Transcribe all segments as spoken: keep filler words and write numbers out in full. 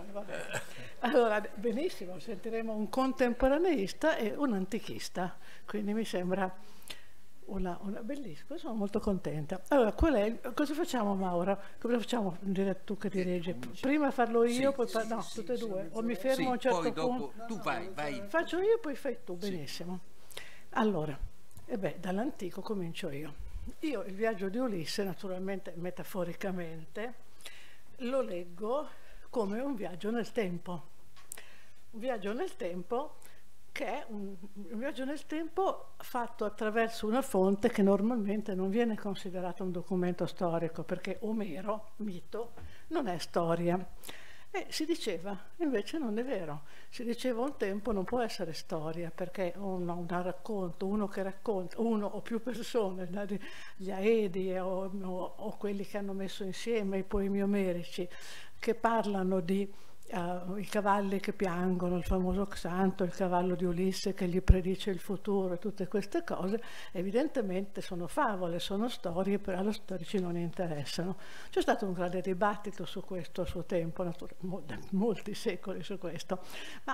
vabbè. Allora, benissimo, sentiremo un contemporaneista e un antichista, quindi mi sembra una, una bellissima, sono molto contenta. Allora, qual è, cosa facciamo, Mauro? Cosa facciamo? Dire tu che dirigi? Prima farlo io, sì, poi fa, sì, no, sì, tutte e sì, due, sì, o mi fermo sì, a un certo poi dopo, punto? tu vai, vai. Faccio io, poi fai tu, benissimo. Sì. Allora, e beh, dall'antico comincio io. Io il viaggio di Ulisse, naturalmente, metaforicamente, lo leggo come un viaggio nel tempo. Un viaggio nel tempo che è un, un viaggio nel tempo fatto attraverso una fonte che normalmente non viene considerata un documento storico, perché Omero, mito, non è storia. E si diceva, invece non è vero, si diceva un tempo non può essere storia, perché un, un racconto, uno che racconta, uno o più persone, gli Aedi o, o, o quelli che hanno messo insieme i poemi omerici, che parlano di uh, i cavalli che piangono, il famoso Xanto, il cavallo di Ulisse che gli predice il futuro, tutte queste cose, evidentemente sono favole, sono storie, però allo storici non interessano. C'è stato un grande dibattito su questo a suo tempo, molti secoli su questo, ma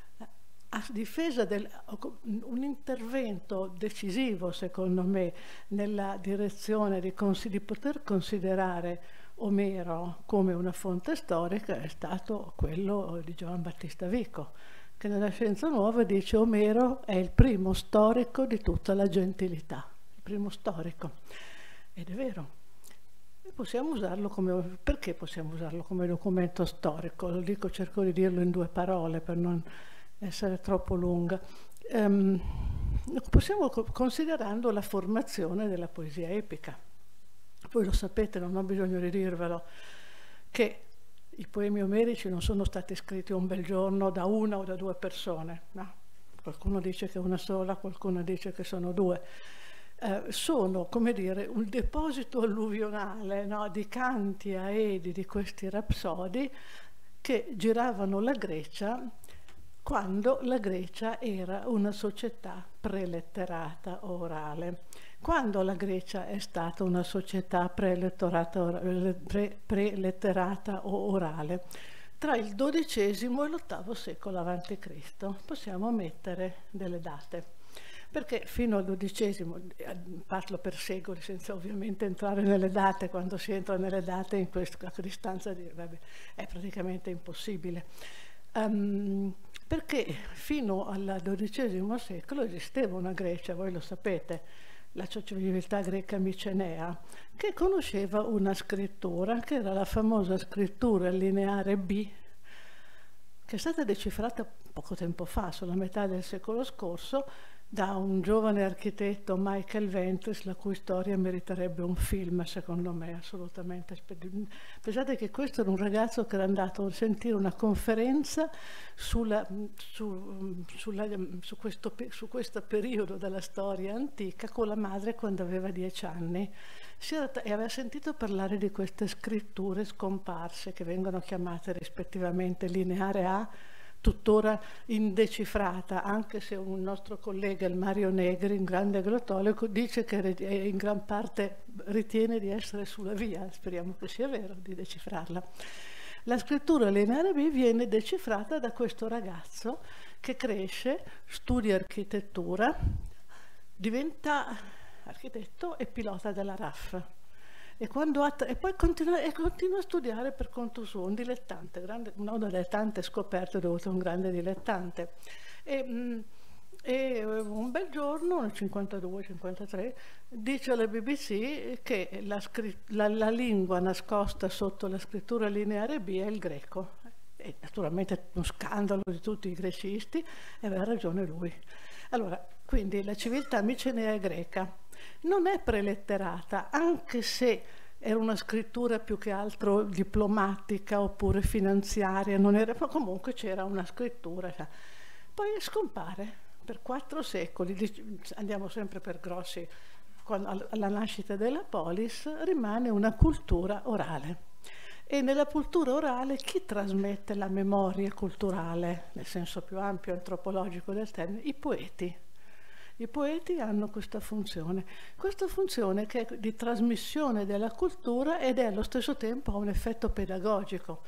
a difesa di un intervento decisivo, secondo me, nella direzione di, di poter considerare Omero come una fonte storica è stato quello di Giovan Battista Vico, che nella Scienza Nuova dice Omero è il primo storico di tutta la gentilità, il primo storico. Ed è vero. Possiamo usarlo come, perché possiamo usarlo come documento storico? Lo dico, cerco di dirlo in due parole per non essere troppo lunga. Um, possiamo considerando la formazione della poesia epica. Voi lo sapete, non ho bisogno di dirvelo, che i poemi omerici non sono stati scritti un bel giorno da una o da due persone, no? Qualcuno dice che è una sola, qualcuno dice che sono due. Eh, sono, come dire, un deposito alluvionale, no? Di canti, aedi, di questi rapsodi che giravano la Grecia quando la Grecia era una società preletterata o orale. Quando la Grecia è stata una società preletterata, pre, preletterata o orale? Tra il dodicesimo e l'ottavo secolo avanti Cristo. Possiamo mettere delle date. Perché fino al dodicesimo, parlo per secoli senza ovviamente entrare nelle date, quando si entra nelle date in questa distanza di, vabbè, è praticamente impossibile. Um, perché fino al dodicesimo secolo esisteva una Grecia, voi lo sapete, la civiltà greca micenea, che conosceva una scrittura, che era la famosa scrittura lineare B, che è stata decifrata poco tempo fa, sulla metà del secolo scorso, da un giovane architetto, Michael Ventris, la cui storia meriterebbe un film, secondo me, assolutamente. Pensate che questo era un ragazzo che era andato a sentire una conferenza sulla, su, sulla, su, questo, su questo periodo della storia antica con la madre quando aveva dieci anni. Si era, e aveva sentito parlare di queste scritture scomparse che vengono chiamate rispettivamente lineare A, tuttora indecifrata, anche se un nostro collega, il Mario Negri, un grande glottologo, dice che in gran parte ritiene di essere sulla via, speriamo che sia vero, di decifrarla. La scrittura lineare B viene decifrata da questo ragazzo che cresce, studia architettura, diventa architetto e pilota della R A F. E, quando ha, e poi continua, e continua a studiare per conto suo, un dilettante, grande, un dilettante scoperto dovuto a un grande dilettante. E, mh, e un bel giorno, nel cinquantadue cinquantatré, dice alla B B C che la, la, la lingua nascosta sotto la scrittura lineare B è il greco. E naturalmente uno scandalo di tutti i grecisti, e aveva ragione lui. Allora, quindi la civiltà micenea greca non è preletterata, anche se era una scrittura più che altro diplomatica oppure finanziaria, non era, ma comunque c'era una scrittura. Poi scompare per quattro secoli, andiamo sempre per grossi, quando, alla nascita della polis rimane una cultura orale. E nella cultura orale chi trasmette la memoria culturale, nel senso più ampio antropologico del termine? I poeti. I poeti hanno questa funzione, questa funzione che è di trasmissione della cultura ed è allo stesso tempo ha un effetto pedagogico,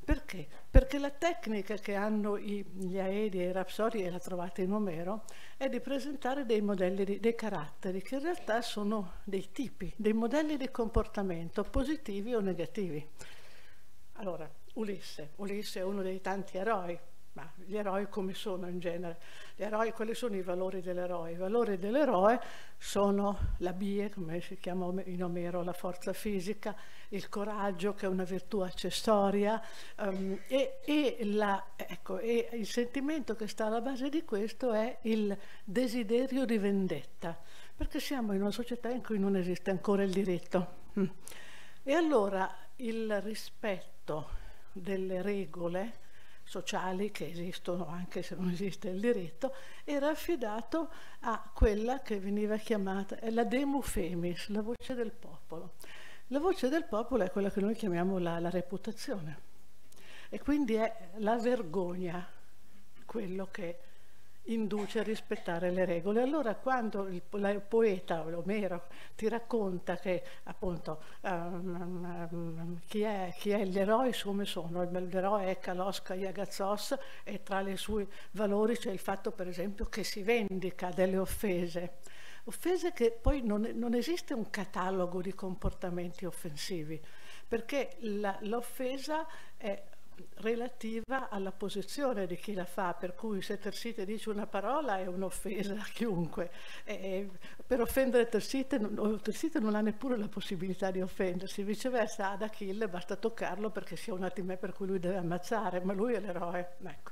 Perché? Perché la tecnica che hanno i, gli Aedi e i Rapsodi, e la trovate in Omero, è di presentare dei modelli, di, dei caratteri, che in realtà sono dei tipi, dei modelli di comportamento, positivi o negativi. Allora, Ulisse. Ulisse è uno dei tanti eroi. Ma gli eroi come sono in genere? Gli eroi, quali sono i valori dell'eroe? I valori dell'eroe sono la bie, come si chiama in Omero, la forza fisica, il coraggio, che è una virtù accessoria, um, e, e, la, ecco, e il sentimento che sta alla base di questo è il desiderio di vendetta, perché siamo in una società in cui non esiste ancora il diritto. Mm. E allora il rispetto delle regole sociali, che esistono anche se non esiste il diritto, era affidato a quella che veniva chiamata la demu femis, la voce del popolo. La voce del popolo è quella che noi chiamiamo la, la reputazione, e quindi è la vergogna quello che induce a rispettare le regole. Allora quando il, il poeta Omero ti racconta che appunto um, um, chi è, chi è gli eroi, come sono, l'eroe è Kalos Kayagazzos, e tra i suoi valori c'è il fatto per esempio che si vendica delle offese, offese che poi non, non esiste un catalogo di comportamenti offensivi, perché l'offesa è relativa alla posizione di chi la fa, per cui se Tersite dice una parola è un'offesa a chiunque. E per offendere Tersite, Tersite non ha neppure la possibilità di offendersi, viceversa ad Achille basta toccarlo perché sia un attimè per cui lui deve ammazzare, ma lui è l'eroe. Ecco.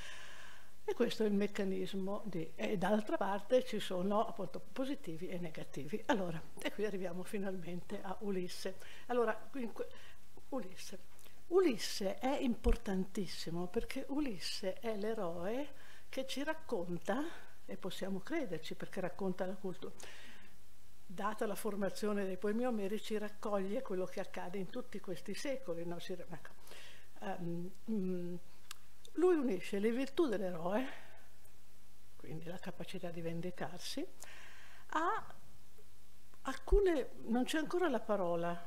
E questo è il meccanismo di... E d'altra parte ci sono appunto positivi e negativi. Allora, e qui arriviamo finalmente a Ulisse. Allora, Ulisse. Ulisse è importantissimo perché Ulisse è l'eroe che ci racconta, e possiamo crederci perché racconta la cultura, data la formazione dei poemi omerici, raccoglie quello che accade in tutti questi secoli. No? Si, ecco. um, um, lui unisce le virtù dell'eroe, quindi la capacità di vendicarsi, a alcune, non c'è ancora la parola,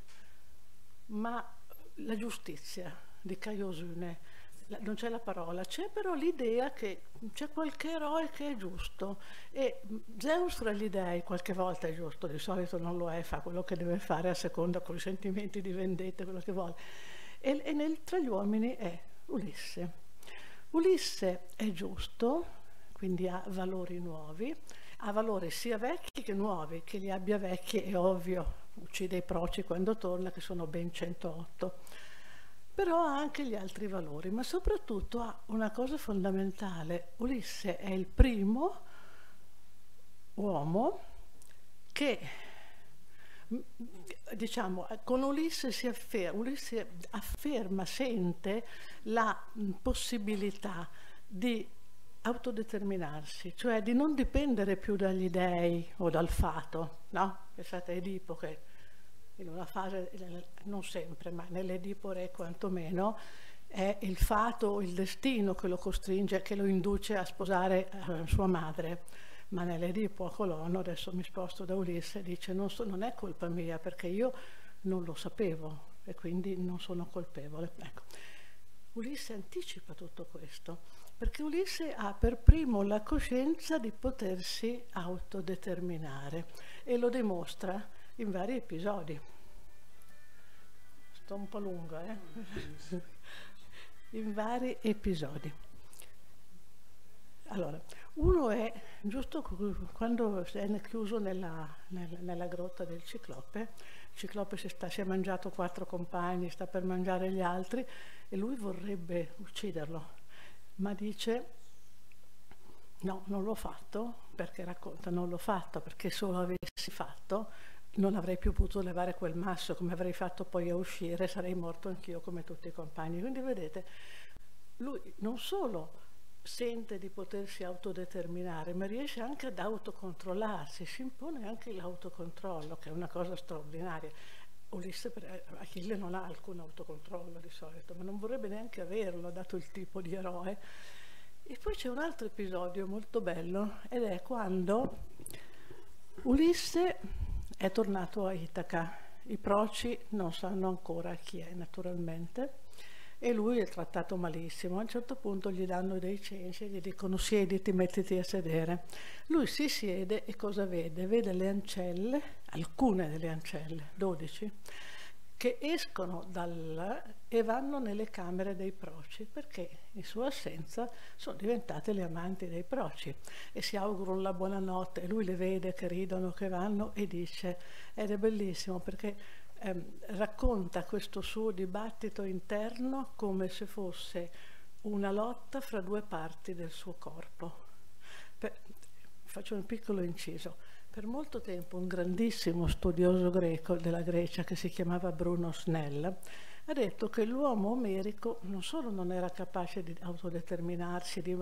ma la giustizia di Caio Sune, non c'è la parola, c'è però l'idea che c'è qualche eroe che è giusto, e Zeus tra gli dei qualche volta è giusto, di solito non lo è, fa quello che deve fare a seconda, con i sentimenti di vendetta, quello che vuole, e, e nel, tra gli uomini è Ulisse. Ulisse è giusto, quindi ha valori nuovi, ha valori sia vecchi che nuovi. Che li abbia vecchi è ovvio, uccide i proci quando torna, che sono ben centootto, però ha anche gli altri valori, ma soprattutto ha una cosa fondamentale. Ulisse è il primo uomo che, diciamo, con Ulisse si afferma, Ulisse afferma, sente la possibilità di autodeterminarsi, cioè di non dipendere più dagli dei o dal fato, no? Pensate a Edipo che in una fase, non sempre, ma nell'Edipo Re quantomeno, è il fato o il destino che lo costringe, che lo induce a sposare eh, sua madre. Ma nell'Edipo a Colono, adesso mi sposto da Ulisse, dice non, so, non è colpa mia perché io non lo sapevo e quindi non sono colpevole. Ecco. Ulisse anticipa tutto questo, perché Ulisse ha per primo la coscienza di potersi autodeterminare e lo dimostra in vari episodi. Sto un po' lunga, eh? In vari episodi. Allora, uno è giusto quando è chiuso nella, nella, nella grotta del Ciclope. Il Ciclope si, sta, si è mangiato quattro compagni, sta per mangiare gli altri e lui vorrebbe ucciderlo, ma dice no, non l'ho fatto, perché racconta non l'ho fatto, perché se lo avessi fatto non avrei più potuto levare quel masso, come avrei fatto poi a uscire, sarei morto anch'io come tutti i compagni. Quindi vedete, lui non solo sente di potersi autodeterminare, ma riesce anche ad autocontrollarsi, si impone anche l'autocontrollo, che è una cosa straordinaria. Ulisse, Achille non ha alcun autocontrollo di solito, ma non vorrebbe neanche averlo, dato il tipo di eroe. E poi c'è un altro episodio molto bello, ed è quando Ulisse è tornato a Itaca. I proci non sanno ancora chi è, naturalmente, e lui è trattato malissimo. A un certo punto gli danno dei censi, gli dicono siediti, mettiti a sedere. Lui si siede e cosa vede? Vede le ancelle, alcune delle ancelle, dodici, che escono dal e vanno nelle camere dei proci, perché in sua assenza sono diventate le amanti dei proci e si augurano la buonanotte e lui le vede che ridono, che vanno e dice, ed è bellissimo perché ehm, racconta questo suo dibattito interno come se fosse una lotta fra due parti del suo corpo. Per, faccio un piccolo inciso. Per molto tempo un grandissimo studioso greco della Grecia che si chiamava Bruno Snell ha detto che l'uomo omerico non solo non era capace di autodeterminarsi, di,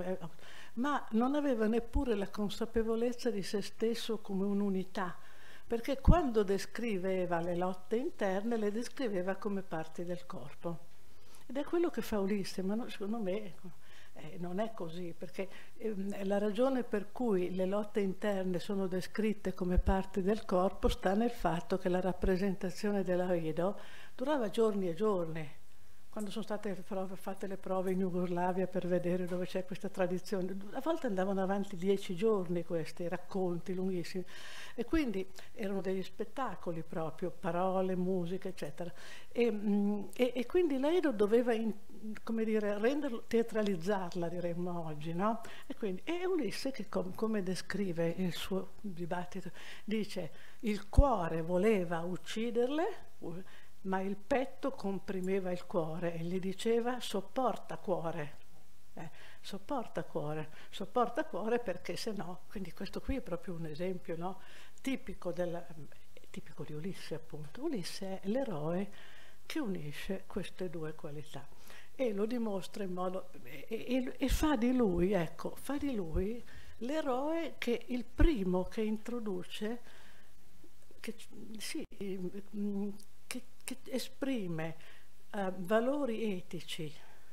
ma non aveva neppure la consapevolezza di se stesso come un'unità, perché quando descriveva le lotte interne le descriveva come parti del corpo. Ed è quello che fa Ulisse, ma no, secondo me eh, non è così, perché eh, la ragione per cui le lotte interne sono descritte come parti del corpo sta nel fatto che la rappresentazione dell'Aido durava giorni e giorni. Quando sono state prove, fatte le prove in Jugoslavia per vedere dove c'è questa tradizione, a volte andavano avanti dieci giorni questi racconti lunghissimi e quindi erano degli spettacoli proprio, parole, musica, eccetera. E, mh, e, e quindi l'Aido doveva, in, come dire, renderlo, teatralizzarla, diremmo oggi, no? E quindi e Ulisse, che com, come descrive il suo dibattito, dice il cuore voleva ucciderle, ma il petto comprimeva il cuore e gli diceva sopporta cuore, eh, sopporta cuore, sopporta cuore perché se no, quindi questo qui è proprio un esempio, no? tipico, della, tipico di Ulisse appunto. Ulisse è l'eroe che unisce queste due qualità e lo dimostra in modo, e, e, e fa di lui, ecco, fa di lui l'eroe che il primo che introduce, che, sì, Che, che esprime uh, valori etici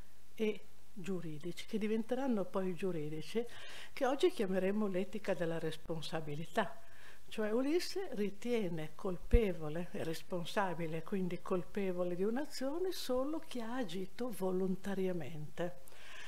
e giuridici, che diventeranno poi giuridici, che oggi chiameremo l'etica della responsabilità. Cioè Ulisse ritiene colpevole e responsabile, quindi colpevole di un'azione, solo chi ha agito volontariamente.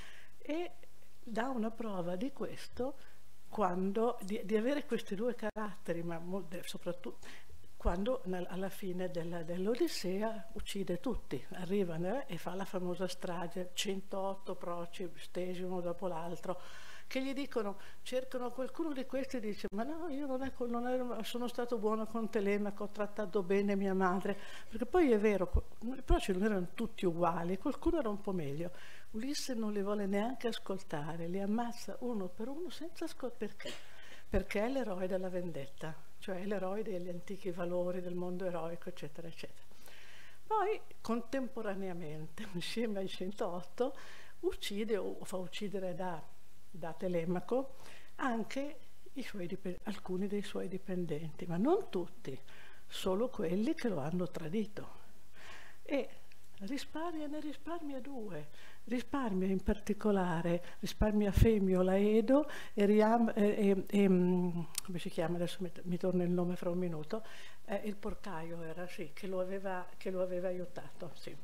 E dà una prova di questo, quando, di, di avere questi due caratteri, ma soprattutto quando alla fine dell'Odissea uccide tutti, arriva e fa la famosa strage, centootto proci stesi uno dopo l'altro, che gli dicono, cercano qualcuno di questi e dice, ma no, io non, è, non è, sono stato buono con Telemaco, ho trattato bene mia madre, perché poi è vero, i proci non erano tutti uguali, qualcuno era un po' meglio. Ulisse non li vuole neanche ascoltare, li ammazza uno per uno senza ascoltare. Perché? Perché è l'eroe della vendetta, cioè l'eroe degli antichi valori del mondo eroico, eccetera, eccetera. Poi, contemporaneamente, insieme ai centootto, uccide o fa uccidere da, da Telemaco anche i suoi, alcuni dei suoi dipendenti, ma non tutti, solo quelli che lo hanno tradito. E risparmia, ne risparmia due, risparmia in particolare, risparmia Femio Laedo e, Riam, e, e, e come si chiama, adesso mi, mi torna il nome fra un minuto, eh, il porcaio era, sì, che lo aveva, che lo aveva aiutato, sì.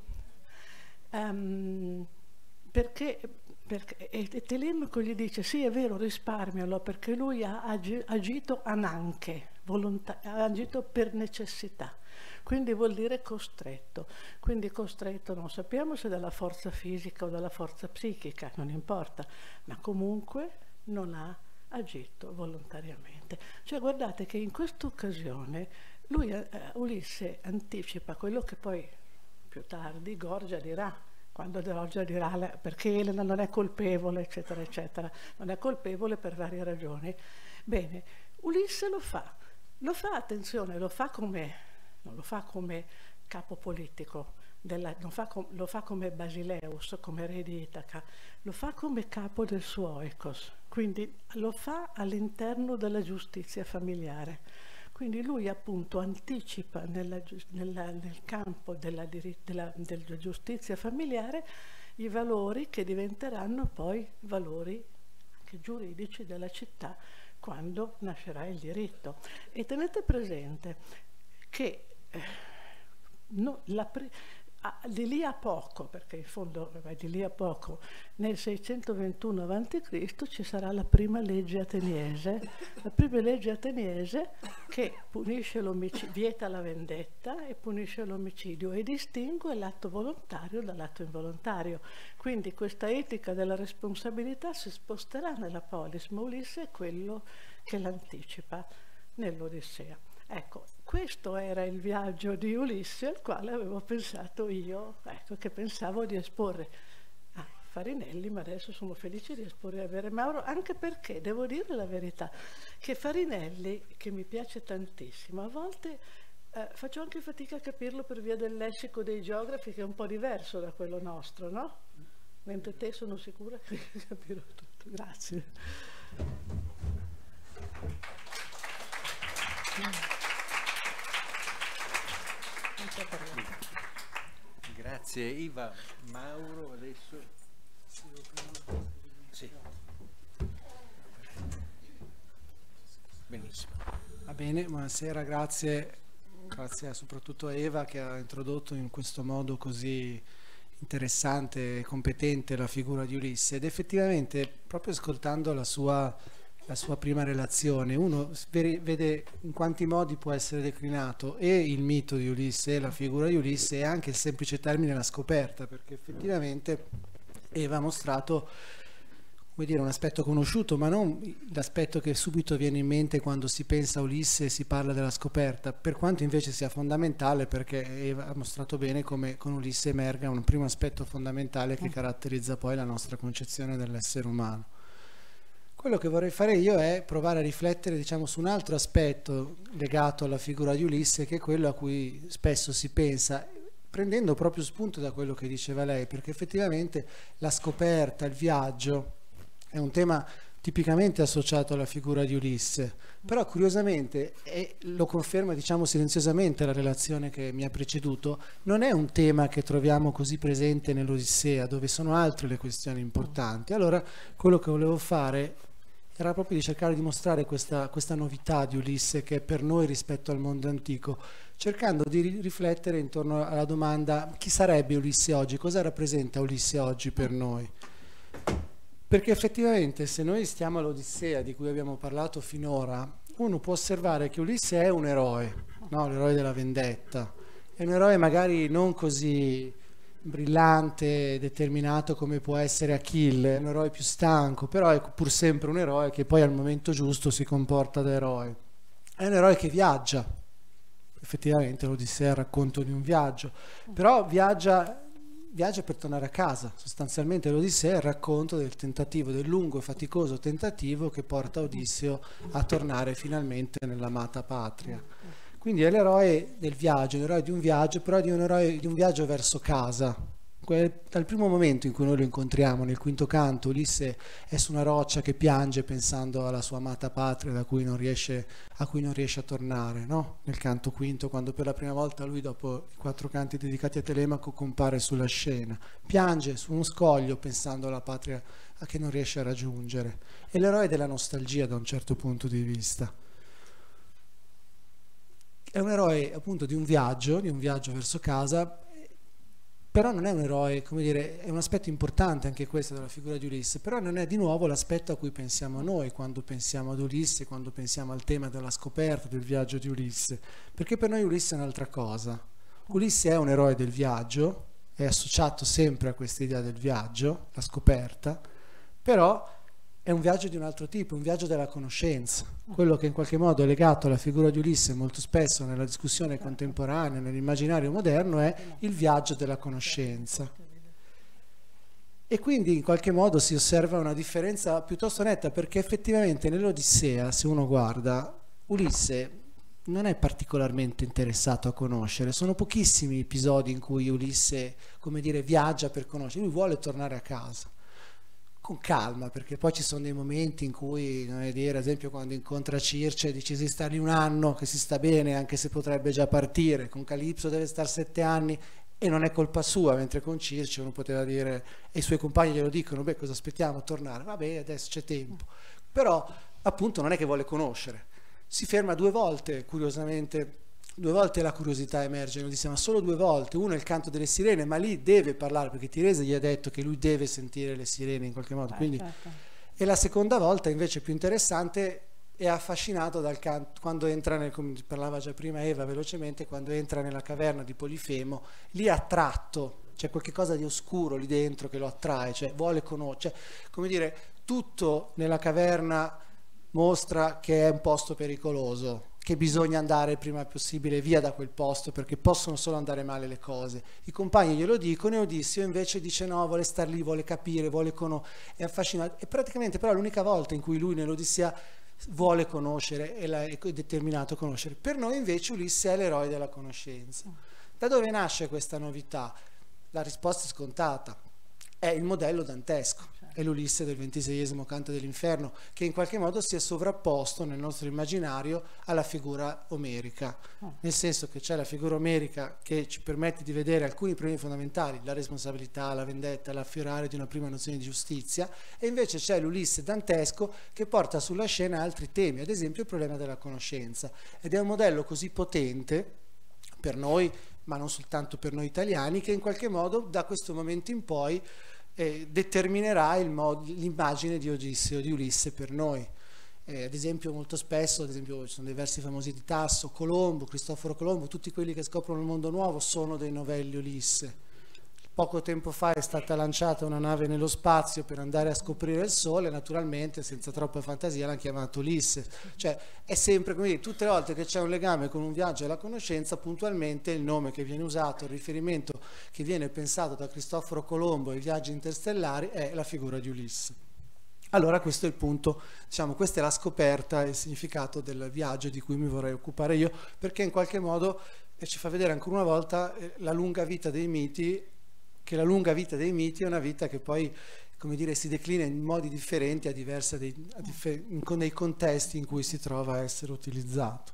Um, perché, perché e Telemaco gli dice, sì è vero, risparmialo, perché lui ha agi, agito ananche, volontà, ha agito per necessità. Quindi vuol dire costretto, quindi costretto non sappiamo se dalla forza fisica o dalla forza psichica, non importa, ma comunque non ha agito volontariamente. Cioè guardate che in questa occasione lui, eh, Ulisse, anticipa quello che poi più tardi Gorgia dirà, quando Gorgia dirà perché Elena non è colpevole, eccetera, eccetera, non è colpevole per varie ragioni. Bene, Ulisse lo fa, lo fa, attenzione, lo fa come... non lo fa come capo politico, della, non fa com, lo fa come Basileus, come re di Itaca, lo fa come capo del suo oikos, quindi lo fa all'interno della giustizia familiare. Quindi lui appunto anticipa nella, nella, nel campo della, della, della giustizia familiare i valori che diventeranno poi valori anche giuridici della città quando nascerà il diritto. E tenete presente che eh, no, la Ah, di lì a poco, perché in fondo vabbè, di lì a poco, nel seicentoventuno avanti Cristo ci sarà la prima legge ateniese, la prima legge ateniese che punisce l'omicidio, vieta la vendetta e punisce l'omicidio e distingue l'atto volontario dall'atto involontario. Quindi questa etica della responsabilità si sposterà nella polis, ma Ulisse è quello che l'anticipa nell'Odissea. Ecco, questo era il viaggio di Ulisse al quale avevo pensato io, ecco, che pensavo di esporre a Farinelli, ma adesso sono felice di esporre a Vere Mauro, anche perché, devo dire la verità, che Farinelli, che mi piace tantissimo, a volte eh, faccio anche fatica a capirlo per via del lessico dei geografi, che è un po' diverso da quello nostro, no? Mentre te sono sicura che capirò tutto. Grazie. Grazie Iva. Mauro adesso. Sì. Benissimo. Va bene, buonasera, grazie, grazie soprattutto a Eva che ha introdotto in questo modo così interessante e competente la figura di Ulisse, ed effettivamente proprio ascoltando la sua, la sua prima relazione uno vede in quanti modi può essere declinato e il mito di Ulisse e la figura di Ulisse e anche il semplice termine la scoperta, perché effettivamente Eva ha mostrato, come dire, un aspetto conosciuto, ma non l'aspetto che subito viene in mente quando si pensa a Ulisse e si parla della scoperta, per quanto invece sia fondamentale, perché Eva ha mostrato bene come con Ulisse emerga un primo aspetto fondamentale che caratterizza poi la nostra concezione dell'essere umano. Quello che vorrei fare io è provare a riflettere, diciamo, su un altro aspetto legato alla figura di Ulisse, che è quello a cui spesso si pensa, prendendo proprio spunto da quello che diceva lei, perché effettivamente la scoperta, il viaggio, è un tema tipicamente associato alla figura di Ulisse, però curiosamente, e lo conferma diciamo silenziosamente la relazione che mi ha preceduto, non è un tema che troviamo così presente nell'Odissea, dove sono altre le questioni importanti. Allora quello che volevo fare era proprio di cercare di mostrare questa, questa novità di Ulisse che è per noi rispetto al mondo antico, cercando di riflettere intorno alla domanda: chi sarebbe Ulisse oggi? Cosa rappresenta Ulisse oggi per noi? Perché effettivamente se noi stiamo all'Odissea di cui abbiamo parlato finora, uno può osservare che Ulisse è un eroe, no? L'eroe della vendetta, è un eroe magari non così brillante, determinato come può essere Achille, è un eroe più stanco, però è pur sempre un eroe che poi al momento giusto si comporta da eroe. È un eroe che viaggia, effettivamente l'Odissea è il racconto di un viaggio, però viaggia... viaggia per tornare a casa. Sostanzialmente l'Odissea è il racconto del tentativo, del lungo e faticoso tentativo che porta Odisseo a tornare finalmente nell'amata patria. Quindi è l'eroe del viaggio, l'eroe di un viaggio, però di un eroe di un viaggio verso casa. Dal primo momento in cui noi lo incontriamo nel quinto canto, Ulisse è su una roccia che piange pensando alla sua amata patria da cui non riesce, a cui non riesce a tornare, no? Nel canto quinto, quando per la prima volta lui, dopo i quattro canti dedicati a Telemaco, compare sulla scena, piange su uno scoglio pensando alla patria a che non riesce a raggiungere. È l'eroe della nostalgia da un certo punto di vista. È un eroe appunto di un viaggio, di un viaggio verso casa, però non è un eroe, come dire, è un aspetto importante anche questo della figura di Ulisse, però non è di nuovo l'aspetto a cui pensiamo noi quando pensiamo ad Ulisse, quando pensiamo al tema della scoperta, del viaggio di Ulisse, perché per noi Ulisse è un'altra cosa. Ulisse è un eroe del viaggio, è associato sempre a questa idea del viaggio, la scoperta, però è un viaggio di un altro tipo, un viaggio della conoscenza, quello che in qualche modo è legato alla figura di Ulisse molto spesso nella discussione contemporanea, nell'immaginario moderno, è il viaggio della conoscenza. E quindi in qualche modo si osserva una differenza piuttosto netta, perché effettivamente nell'Odissea, se uno guarda, Ulisse non è particolarmente interessato a conoscere, sono pochissimi episodi in cui Ulisse, come dire, viaggia per conoscere, lui vuole tornare a casa. Con calma, perché poi ci sono dei momenti in cui, non è dire, ad esempio quando incontra Circe dice si sta lì un anno che si sta bene anche se potrebbe già partire, con Calipso deve stare sette anni e non è colpa sua, mentre con Circe uno poteva dire, e i suoi compagni glielo dicono, beh cosa aspettiamo, tornare, vabbè adesso c'è tempo, però appunto non è che vuole conoscere, si ferma due volte curiosamente due volte la curiosità emerge, lo diciamo, ma solo due volte. Uno è il canto delle sirene, ma lì deve parlare, perché Tirese gli ha detto che lui deve sentire le sirene in qualche modo. Beh, Quindi... certo. E la seconda volta, invece più interessante, è affascinato dal canto, quando entra, nel, come parlava già prima Eva velocemente, quando entra nella caverna di Polifemo, lì è attratto, c'è qualcosa di oscuro lì dentro che lo attrae, cioè vuole conoscere, cioè, come dire, tutto nella caverna mostra che è un posto pericoloso, che bisogna andare il prima possibile via da quel posto perché possono solo andare male le cose. I compagni glielo dicono e Odisseo invece dice no, vuole star lì, vuole capire, vuole conoscere, è affascinato. E praticamente però l'unica volta in cui lui nell'Odissea vuole conoscere e è determinato a conoscere. Per noi invece Ulisse è l'eroe della conoscenza. Da dove nasce questa novità? La risposta è scontata, è il modello dantesco. È l'Ulisse del ventiseiesimo canto dell'inferno, che in qualche modo si è sovrapposto nel nostro immaginario alla figura omerica, nel senso che c'è la figura omerica che ci permette di vedere alcuni problemi fondamentali, la responsabilità, la vendetta, l'affiorare di una prima nozione di giustizia, e invece c'è l'Ulisse dantesco che porta sulla scena altri temi, ad esempio il problema della conoscenza, ed è un modello così potente per noi, ma non soltanto per noi italiani, che in qualche modo da questo momento in poi Eh, determinerà l'immagine di Odisseo, di Ulisse per noi. Eh, ad esempio molto spesso, ad esempio ci sono dei versi famosi di Tasso, Colombo, Cristoforo Colombo, tutti quelli che scoprono il mondo nuovo sono dei novelli Ulisse. Poco tempo fa è stata lanciata una nave nello spazio per andare a scoprire il Sole, naturalmente senza troppa fantasia l'hanno chiamato Ulisse. Cioè è sempre come dire, tutte le volte che c'è un legame con un viaggio alla conoscenza, puntualmente il nome che viene usato, il riferimento che viene pensato da Cristoforo Colombo ai viaggi interstellari è la figura di Ulisse. Allora questo è il punto, diciamo, questa è la scoperta e il significato del viaggio di cui mi vorrei occupare io, perché in qualche modo eh, ci fa vedere ancora una volta eh, la lunga vita dei miti, che la lunga vita dei miti è una vita che poi, come dire, si declina in modi differenti a diversi dei, a differ, con dei contesti in cui si trova a essere utilizzato.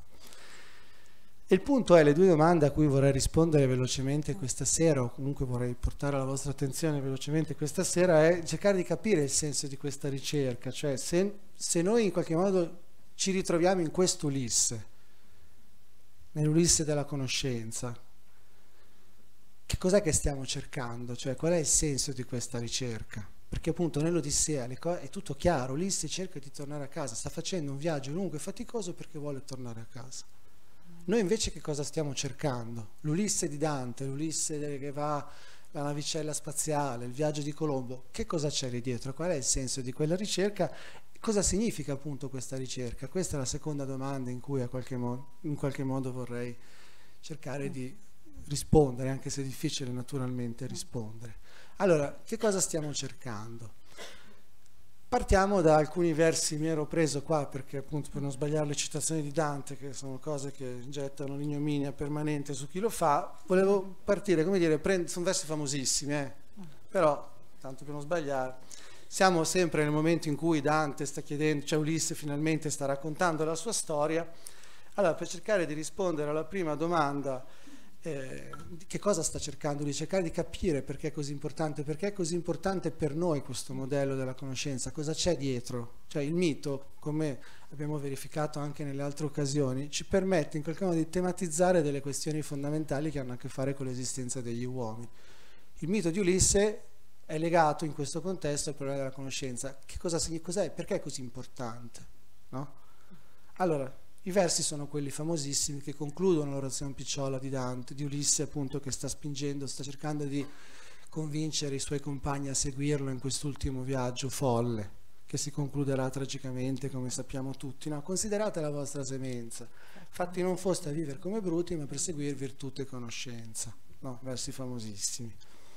E il punto è, le due domande a cui vorrei rispondere velocemente questa sera, o comunque vorrei portare la vostra attenzione velocemente questa sera, è cercare di capire il senso di questa ricerca, cioè se, se noi in qualche modo ci ritroviamo in questo Ulisse, nell'Ulisse della conoscenza, che cos'è che stiamo cercando? Cioè, qual è il senso di questa ricerca? Perché appunto nell'Odissea è tutto chiaro, Ulisse cerca di tornare a casa, sta facendo un viaggio lungo e faticoso perché vuole tornare a casa. Noi invece che cosa stiamo cercando? L'Ulisse di Dante, l'Ulisse che va, la navicella spaziale, il viaggio di Colombo, che cosa c'è lì dietro? Qual è il senso di quella ricerca? Cosa significa appunto questa ricerca? Questa è la seconda domanda in cui a qualche modo, in qualche modo vorrei cercare di rispondere, anche se è difficile naturalmente rispondere. Allora, che cosa stiamo cercando? Partiamo da alcuni versi, mi ero preso qua perché appunto per non sbagliare le citazioni di Dante, che sono cose che gettano l'ignominia permanente su chi lo fa, volevo partire, come dire, prend- sono versi famosissimi, eh? Però, tanto per non sbagliare, siamo sempre nel momento in cui Dante sta chiedendo, cioè Ulisse finalmente sta raccontando la sua storia. Allora, per cercare di rispondere alla prima domanda, Eh, che cosa sta cercando di cercare di capire perché è così importante, perché è così importante per noi questo modello della conoscenza, cosa c'è dietro, cioè il mito, come abbiamo verificato anche nelle altre occasioni, ci permette in qualche modo di tematizzare delle questioni fondamentali che hanno a che fare con l'esistenza degli uomini. Il mito di Ulisse è legato in questo contesto al problema della conoscenza. Che cosa significa, cos'è, perché è così importante, no? Allora, i versi sono quelli famosissimi che concludono l'orazione picciola di Dante, di Ulisse appunto, che sta spingendo, sta cercando di convincere i suoi compagni a seguirlo in quest'ultimo viaggio folle, che si concluderà tragicamente, come sappiamo tutti. No, considerate la vostra semenza, fatti non foste a vivere come bruti, ma per seguire virtù e conoscenza. No, versi famosissimi.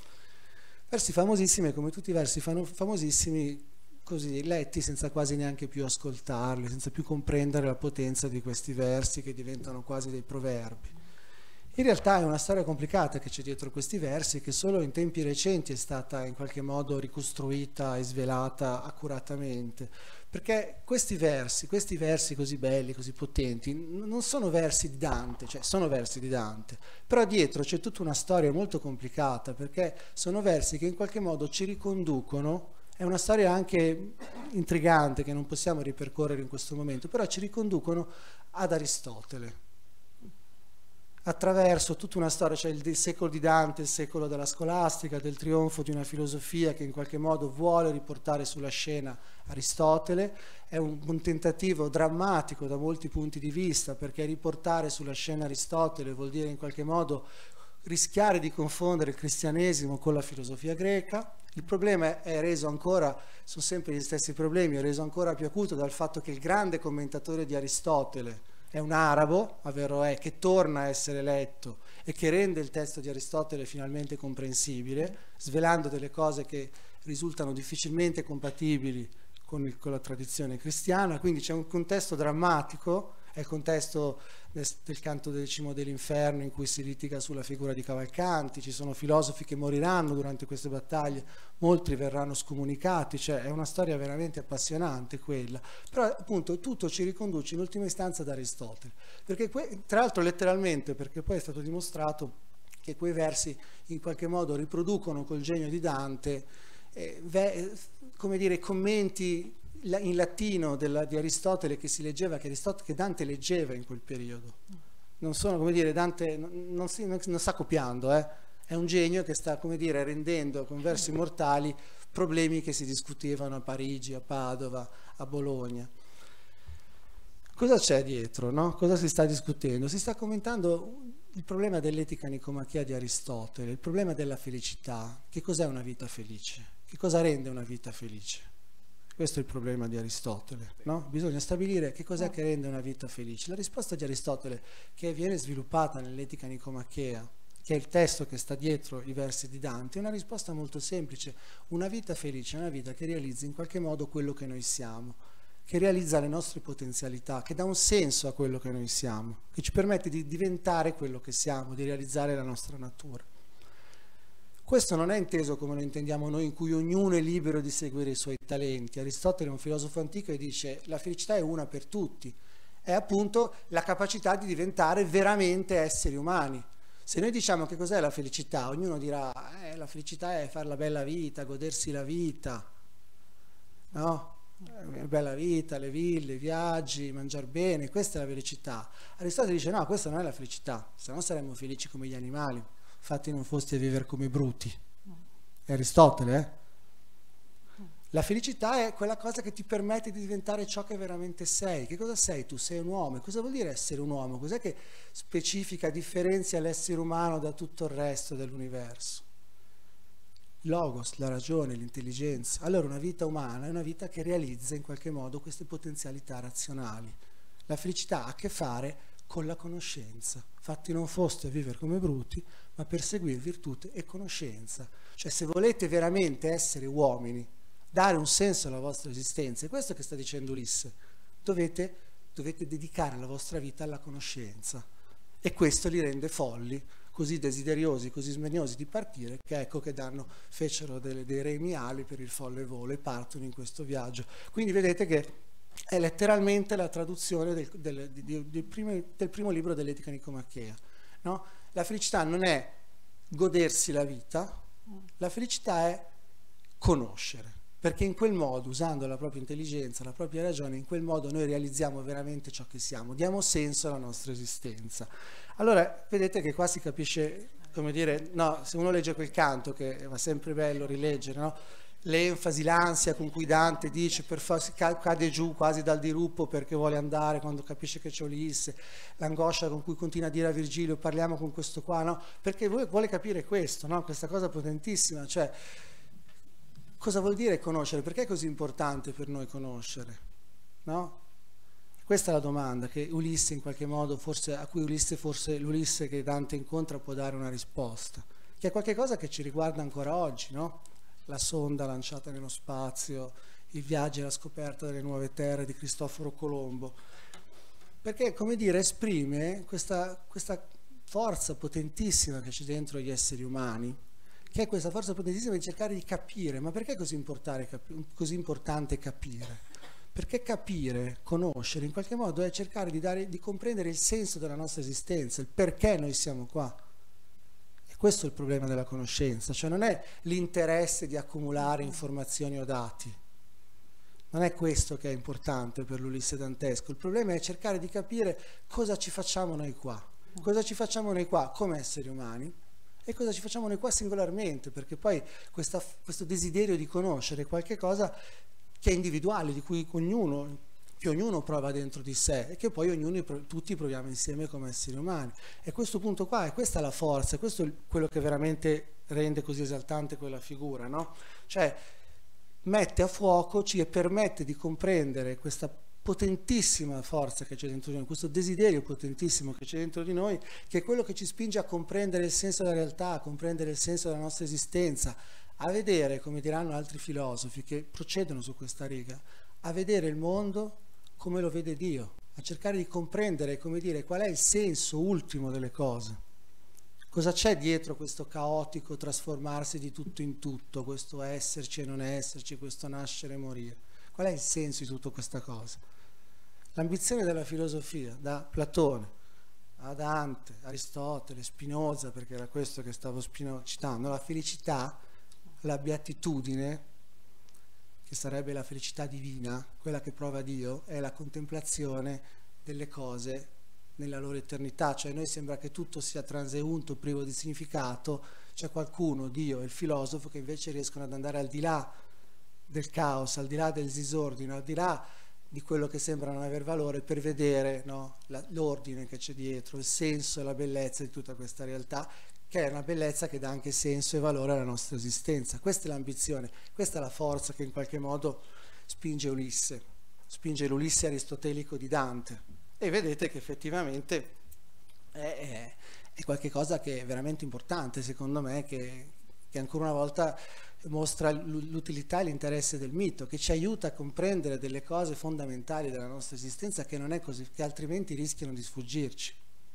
Versi famosissimi, come tutti i versi famosissimi, così letti senza quasi neanche più ascoltarli, senza più comprendere la potenza di questi versi che diventano quasi dei proverbi. In realtà è una storia complicata che c'è dietro questi versi, che solo in tempi recenti è stata in qualche modo ricostruita e svelata accuratamente, perché questi versi, questi versi così belli, così potenti, non sono versi di Dante, cioè sono versi di Dante, però dietro c'è tutta una storia molto complicata, perché sono versi che in qualche modo ci riconducono. È una storia anche intrigante che non possiamo ripercorrere in questo momento, però ci riconducono ad Aristotele. attraverso tutta una storia, cioè il, il secolo di Dante, il secolo della scolastica, del trionfo di una filosofia che in qualche modo vuole riportare sulla scena Aristotele. È un, un tentativo drammatico da molti punti di vista, perché riportare sulla scena Aristotele vuol dire in qualche modo rischiare di confondere il cristianesimo con la filosofia greca. Il problema è reso ancora, sono sempre gli stessi problemi, è reso ancora più acuto dal fatto che il grande commentatore di Aristotele è un arabo, Averroè, che torna a essere letto e che rende il testo di Aristotele finalmente comprensibile, svelando delle cose che risultano difficilmente compatibili con, il, con la tradizione cristiana. Quindi c'è un contesto drammatico, è il contesto del, del canto decimo dell'inferno, in cui si litiga sulla figura di Cavalcanti, ci sono filosofi che moriranno durante queste battaglie, molti verranno scomunicati, cioè è una storia veramente appassionante quella, però appunto tutto ci riconduce in ultima istanza ad Aristotele, perché que- tra l'altro letteralmente, perché poi è stato dimostrato che quei versi in qualche modo riproducono col genio di Dante eh, ve- come dire, commenti in latino della, di Aristotele che si leggeva, che, Aristotele, che Dante leggeva in quel periodo. Non sono, come dire, Dante non, non, si, non, non sta copiando, eh? È un genio che sta, come dire, rendendo con versi mortali problemi che si discutevano a Parigi, a Padova, a Bologna. Cosa c'è dietro, no? Cosa si sta discutendo? Si sta commentando il problema dell'etica nicomachea di Aristotele, il problema della felicità. Che cos'è una vita felice? Che cosa rende una vita felice? Questo è il problema di Aristotele, no? Bisogna stabilire che cos'è che rende una vita felice. La risposta di Aristotele, che viene sviluppata nell'Etica Nicomachea, che è il testo che sta dietro i versi di Dante, è una risposta molto semplice. Una vita felice è una vita che realizza in qualche modo quello che noi siamo, che realizza le nostre potenzialità, che dà un senso a quello che noi siamo, che ci permette di diventare quello che siamo, di realizzare la nostra natura. Questo non è inteso come lo intendiamo noi, in cui ognuno è libero di seguire i suoi talenti. Aristotele è un filosofo antico e dice la felicità è una per tutti, è appunto la capacità di diventare veramente esseri umani. Se noi diciamo che cos'è la felicità, ognuno dirà eh, la felicità è fare la bella vita, godersi la vita, no? La bella vita, le ville, i viaggi, mangiare bene, questa è la felicità. Aristotele dice no, questa non è la felicità, se no saremmo felici come gli animali. Infatti non foste a vivere come bruti. È Aristotele, eh? La felicità è quella cosa che ti permette di diventare ciò che veramente sei. Che cosa sei tu? Sei un uomo. Cosa vuol dire essere un uomo? Cos'è che specifica, differenzia l'essere umano da tutto il resto dell'universo? Logos, la ragione, l'intelligenza. Allora una vita umana è una vita che realizza in qualche modo queste potenzialità razionali. La felicità ha a che fare con la conoscenza. Infatti non foste a vivere come bruti, ma perseguire virtù e conoscenza. Cioè se volete veramente essere uomini, dare un senso alla vostra esistenza, è questo che sta dicendo Ulisse, dovete, dovete dedicare la vostra vita alla conoscenza. E questo li rende folli, così desideriosi, così smaniosi di partire, che ecco che danno, fecero delle, dei remi ali per il folle volo e partono in questo viaggio. Quindi vedete che è letteralmente la traduzione del, del, del, del, primo, del primo libro dell'Etica Nicomachea, no? La felicità non è godersi la vita, la felicità è conoscere, perché in quel modo, usando la propria intelligenza, la propria ragione, in quel modo noi realizziamo veramente ciò che siamo, diamo senso alla nostra esistenza. Allora, vedete che qua si capisce, come dire, no, se uno legge quel canto, che va sempre bello rileggere, no? L'enfasi, l'ansia con cui Dante dice per farsi cade giù quasi dal diruppo perché vuole andare quando capisce che c'è Ulisse, l'angoscia con cui continua a dire a Virgilio parliamo con questo qua, no? Perché vuole capire questo, no? Questa cosa potentissima, cioè cosa vuol dire conoscere? Perché è così importante per noi conoscere, no? Questa è la domanda che Ulisse in qualche modo, forse a cui Ulisse, forse l'Ulisse che Dante incontra può dare una risposta, che è qualche cosa che ci riguarda ancora oggi, no? La sonda lanciata nello spazio, i viaggi alla scoperta delle nuove terre di Cristoforo Colombo, perché, come dire, esprime questa, questa forza potentissima che c'è dentro gli esseri umani, che è questa forza potentissima di cercare di capire. Ma perché è così importante, così importante capire? Perché capire, conoscere, in qualche modo è cercare di, dare, di comprendere il senso della nostra esistenza, il perché noi siamo qua. Questo è il problema della conoscenza, cioè non è l'interesse di accumulare informazioni o dati, non è questo che è importante per l'Ulisse dantesco, il problema è cercare di capire cosa ci facciamo noi qua, Cosa ci facciamo noi qua come esseri umani e cosa ci facciamo noi qua singolarmente, perché poi questa, questo desiderio di conoscere qualche cosa che è individuale, di cui ognuno, che ognuno prova dentro di sé e che poi ognuno, tutti proviamo insieme come esseri umani. E questo punto qua, e questa è la forza, e questo è quello che veramente rende così esaltante quella figura, no? Cioè mette a fuoco, ci permette di comprendere questa potentissima forza che c'è dentro di noi, questo desiderio potentissimo che c'è dentro di noi, che è quello che ci spinge a comprendere il senso della realtà, a comprendere il senso della nostra esistenza, a vedere, come diranno altri filosofi che procedono su questa riga, a vedere il mondo come lo vede Dio, a cercare di comprendere, come dire, qual è il senso ultimo delle cose. Cosa c'è dietro questo caotico trasformarsi di tutto in tutto, questo esserci e non esserci, questo nascere e morire? Qual è il senso di tutta questa cosa? L'ambizione della filosofia, da Platone a Dante, Aristotele, Spinoza, perché era questo che stavo citando, la felicità, la beatitudine, che sarebbe la felicità divina, quella che prova Dio, è la contemplazione delle cose nella loro eternità. Cioè noi sembra che tutto sia transeunto, privo di significato, c'è qualcuno, Dio e il filosofo, che invece riescono ad andare al di là del caos, al di là del disordine, al di là di quello che sembra non aver valore, per vedere, no, l'ordine che c'è dietro, il senso e la bellezza di tutta questa realtà, che è una bellezza che dà anche senso e valore alla nostra esistenza. Questa è l'ambizione, questa è la forza che in qualche modo spinge Ulisse, spinge l'Ulisse aristotelico di Dante. E vedete che effettivamente è, è, è qualcosa che è veramente importante, secondo me, che, che ancora una volta mostra l'utilità e l'interesse del mito, che ci aiuta a comprendere delle cose fondamentali della nostra esistenza che non è così, che altrimenti rischiano di sfuggirci.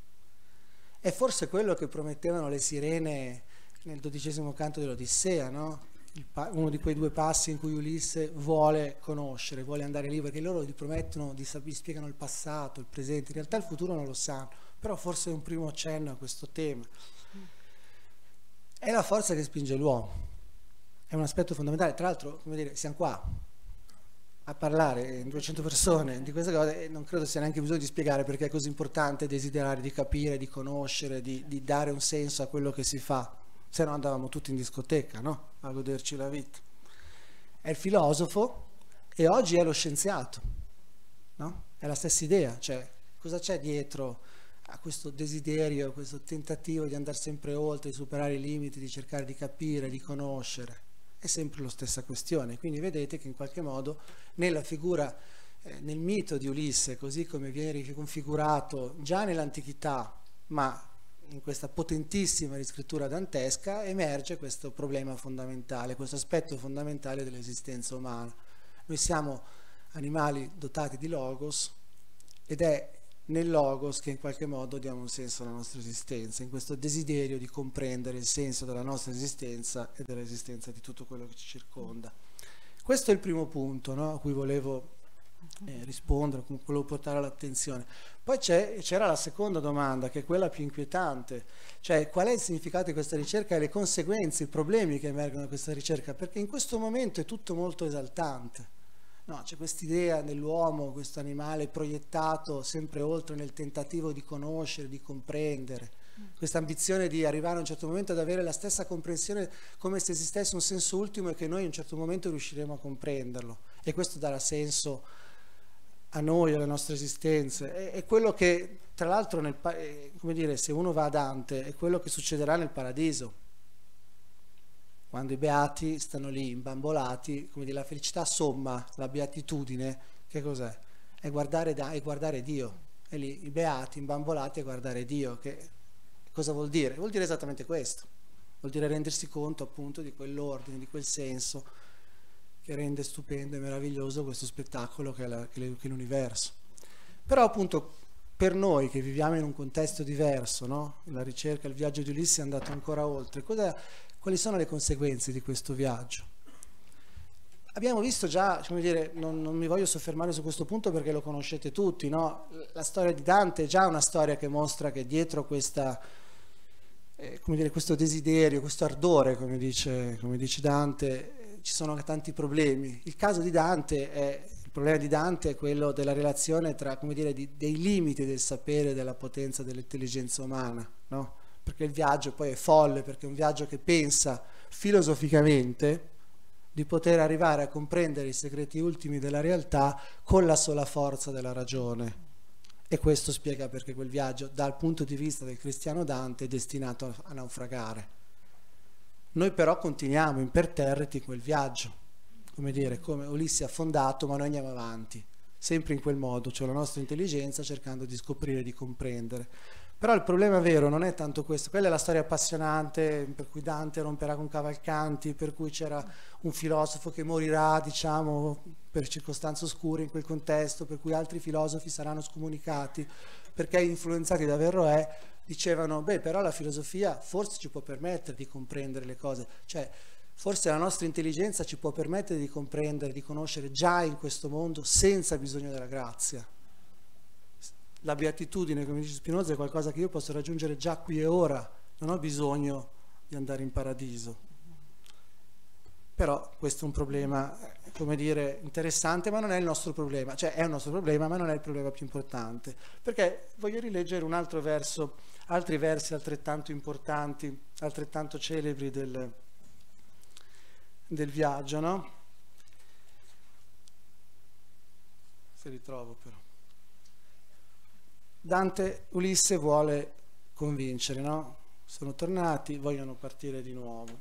È forse quello che promettevano le sirene nel dodicesimo canto dell'Odissea, no? Il uno di quei due passi in cui Ulisse vuole conoscere, vuole andare lì, perché loro gli promettono, gli spiegano il passato, il presente, in realtà il futuro non lo sanno, però forse è un primo accenno a questo tema. È la forza che spinge l'uomo. È un aspetto fondamentale. Tra l'altro, come dire, siamo qua a parlare in duecento persone di queste cose e non credo sia neanche bisogno di spiegare perché è così importante desiderare di capire, di conoscere, di, di dare un senso a quello che si fa. Se no andavamo tutti in discoteca, no? A goderci la vita. È il filosofo e oggi è lo scienziato, no? È la stessa idea, cioè cosa c'è dietro a questo desiderio, a questo tentativo di andare sempre oltre, di superare i limiti, di cercare di capire, di conoscere? È sempre la stessa questione. Quindi vedete che in qualche modo nella figura, eh, nel mito di Ulisse, così come viene riconfigurato già nell'antichità, ma in questa potentissima riscrittura dantesca, emerge questo problema fondamentale, questo aspetto fondamentale dell'esistenza umana. Noi siamo animali dotati di logos ed è nel logos che in qualche modo diamo un senso alla nostra esistenza, in questo desiderio di comprendere il senso della nostra esistenza e dell'esistenza di tutto quello che ci circonda. Questo è il primo punto, no, a cui volevo eh, rispondere, a volevo portare l'attenzione. Poi c'era la seconda domanda, che è quella più inquietante, cioè qual è il significato di questa ricerca e le conseguenze, i problemi che emergono da questa ricerca, perché in questo momento è tutto molto esaltante. No, c'è quest'idea dell'uomo, questo animale proiettato sempre oltre nel tentativo di conoscere, di comprendere, questa ambizione di arrivare a un certo momento ad avere la stessa comprensione come se esistesse un senso ultimo e che noi a un certo momento riusciremo a comprenderlo. E questo darà senso a noi, alle nostre esistenze. È, è quello che, tra l'altro, nel, come dire, se uno va a Dante, è quello che succederà nel paradiso. Quando i beati stanno lì imbambolati, come dire, la felicità somma, la beatitudine, che cos'è? È guardare, da, è guardare Dio. E lì i beati imbambolati a guardare Dio. Che, cosa vuol dire? Vuol dire esattamente questo. Vuol dire rendersi conto appunto di quell'ordine, di quel senso che rende stupendo e meraviglioso questo spettacolo che è, la, che è l'universo. Però appunto per noi che viviamo in un contesto diverso, no? La ricerca, il viaggio di Ulisse è andato ancora oltre. Cosa, quali sono le conseguenze di questo viaggio? Abbiamo visto già, come dire, non, non mi voglio soffermare su questo punto perché lo conoscete tutti, no? La storia di Dante è già una storia che mostra che dietro questa, eh, come dire, questo desiderio, questo ardore, come dice, come dice Dante, ci sono tanti problemi. Il caso di Dante è problema di Dante è quello della relazione tra, come dire, di, dei limiti del sapere e della potenza dell'intelligenza umana, no? Perché il viaggio poi è folle, perché è un viaggio che pensa filosoficamente di poter arrivare a comprendere i segreti ultimi della realtà con la sola forza della ragione. E questo spiega perché quel viaggio, dal punto di vista del cristiano Dante, è destinato a naufragare. Noi però continuiamo imperterriti quel viaggio, come dire, come Ulisse affondato, ma noi andiamo avanti, sempre in quel modo, cioè la nostra intelligenza cercando di scoprire, di comprendere. Però il problema vero non è tanto questo, quella è la storia appassionante per cui Dante romperà con Cavalcanti, per cui c'era un filosofo che morirà, diciamo, per circostanze oscure in quel contesto, per cui altri filosofi saranno scomunicati, perché influenzati da Verroè dicevano, beh, però la filosofia forse ci può permettere di comprendere le cose, cioè forse la nostra intelligenza ci può permettere di comprendere, di conoscere già in questo mondo senza bisogno della grazia. La beatitudine, come dice Spinoza, è qualcosa che io posso raggiungere già qui e ora, non ho bisogno di andare in paradiso. Però questo è un problema, come dire, interessante, ma non è il nostro problema, cioè è un nostro problema, ma non è il problema più importante. Perché voglio rileggere un altro verso, altri versi altrettanto importanti, altrettanto celebri del, del viaggio, no? Se li trovo però. Dante, Ulisse vuole convincere, no? Sono tornati, vogliono partire di nuovo.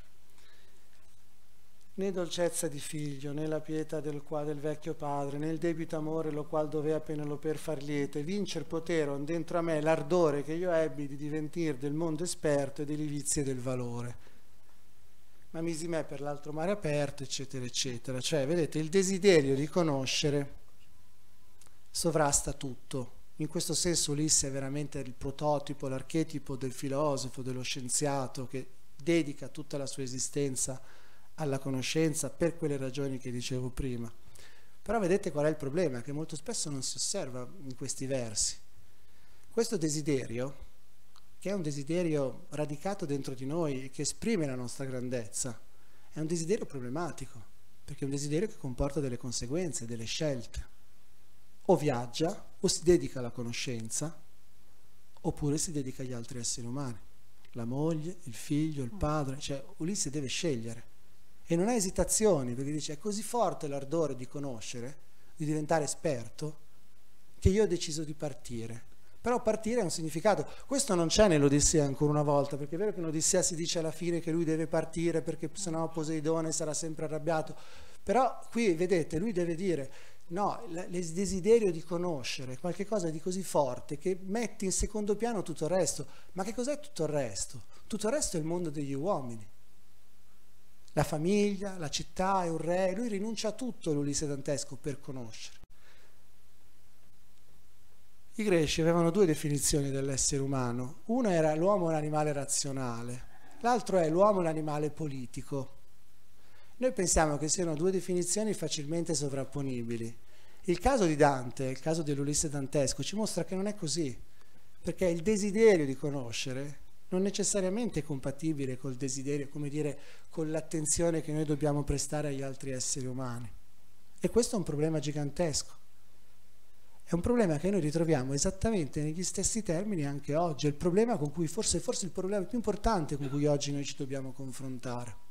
Né dolcezza di figlio, né la pietà del, qua, del vecchio padre, né il debito amore lo qual dovea Peneloper far liete, vincer poteron dentro a me l'ardore che io ebbi di diventir del mondo esperto e delle vizie del valore. Ma misi me per l'altro mare aperto, eccetera, eccetera. Cioè, vedete, il desiderio di conoscere sovrasta tutto. In questo senso Ulisse è veramente il prototipo, l'archetipo del filosofo, dello scienziato che dedica tutta la sua esistenza alla conoscenza per quelle ragioni che dicevo prima. Però vedete qual è il problema? Che molto spesso non si osserva in questi versi. Questo desiderio, che è un desiderio radicato dentro di noi e che esprime la nostra grandezza, è un desiderio problematico, perché è un desiderio che comporta delle conseguenze, delle scelte. O viaggia, o si dedica alla conoscenza, oppure si dedica agli altri esseri umani. La moglie, il figlio, il padre, cioè Ulisse deve scegliere. E non ha esitazioni, perché dice, è così forte l'ardore di conoscere, di diventare esperto, che io ho deciso di partire. Però partire ha un significato. Questo non c'è nell'Odissea ancora una volta, perché è vero che nell'Odissea si dice alla fine che lui deve partire perché sennò Poseidone sarà sempre arrabbiato. Però qui, vedete, lui deve dire, no, il desiderio di conoscere, qualche cosa di così forte che mette in secondo piano tutto il resto. Ma che cos'è tutto il resto? Tutto il resto è il mondo degli uomini. La famiglia, la città, è un re, lui rinuncia a tutto l'Ulisse dantesco per conoscere. I greci avevano due definizioni dell'essere umano, una era l'uomo è un animale razionale, l'altro è l'uomo è un animale politico. Noi pensiamo che siano due definizioni facilmente sovrapponibili. Il caso di Dante, il caso dell'Ulisse dantesco, ci mostra che non è così, perché il desiderio di conoscere non necessariamente è compatibile col desiderio, come dire, con l'attenzione che noi dobbiamo prestare agli altri esseri umani. E questo è un problema gigantesco. È un problema che noi ritroviamo esattamente negli stessi termini anche oggi. È il problema con cui, forse, forse il problema più importante con cui oggi noi ci dobbiamo confrontare.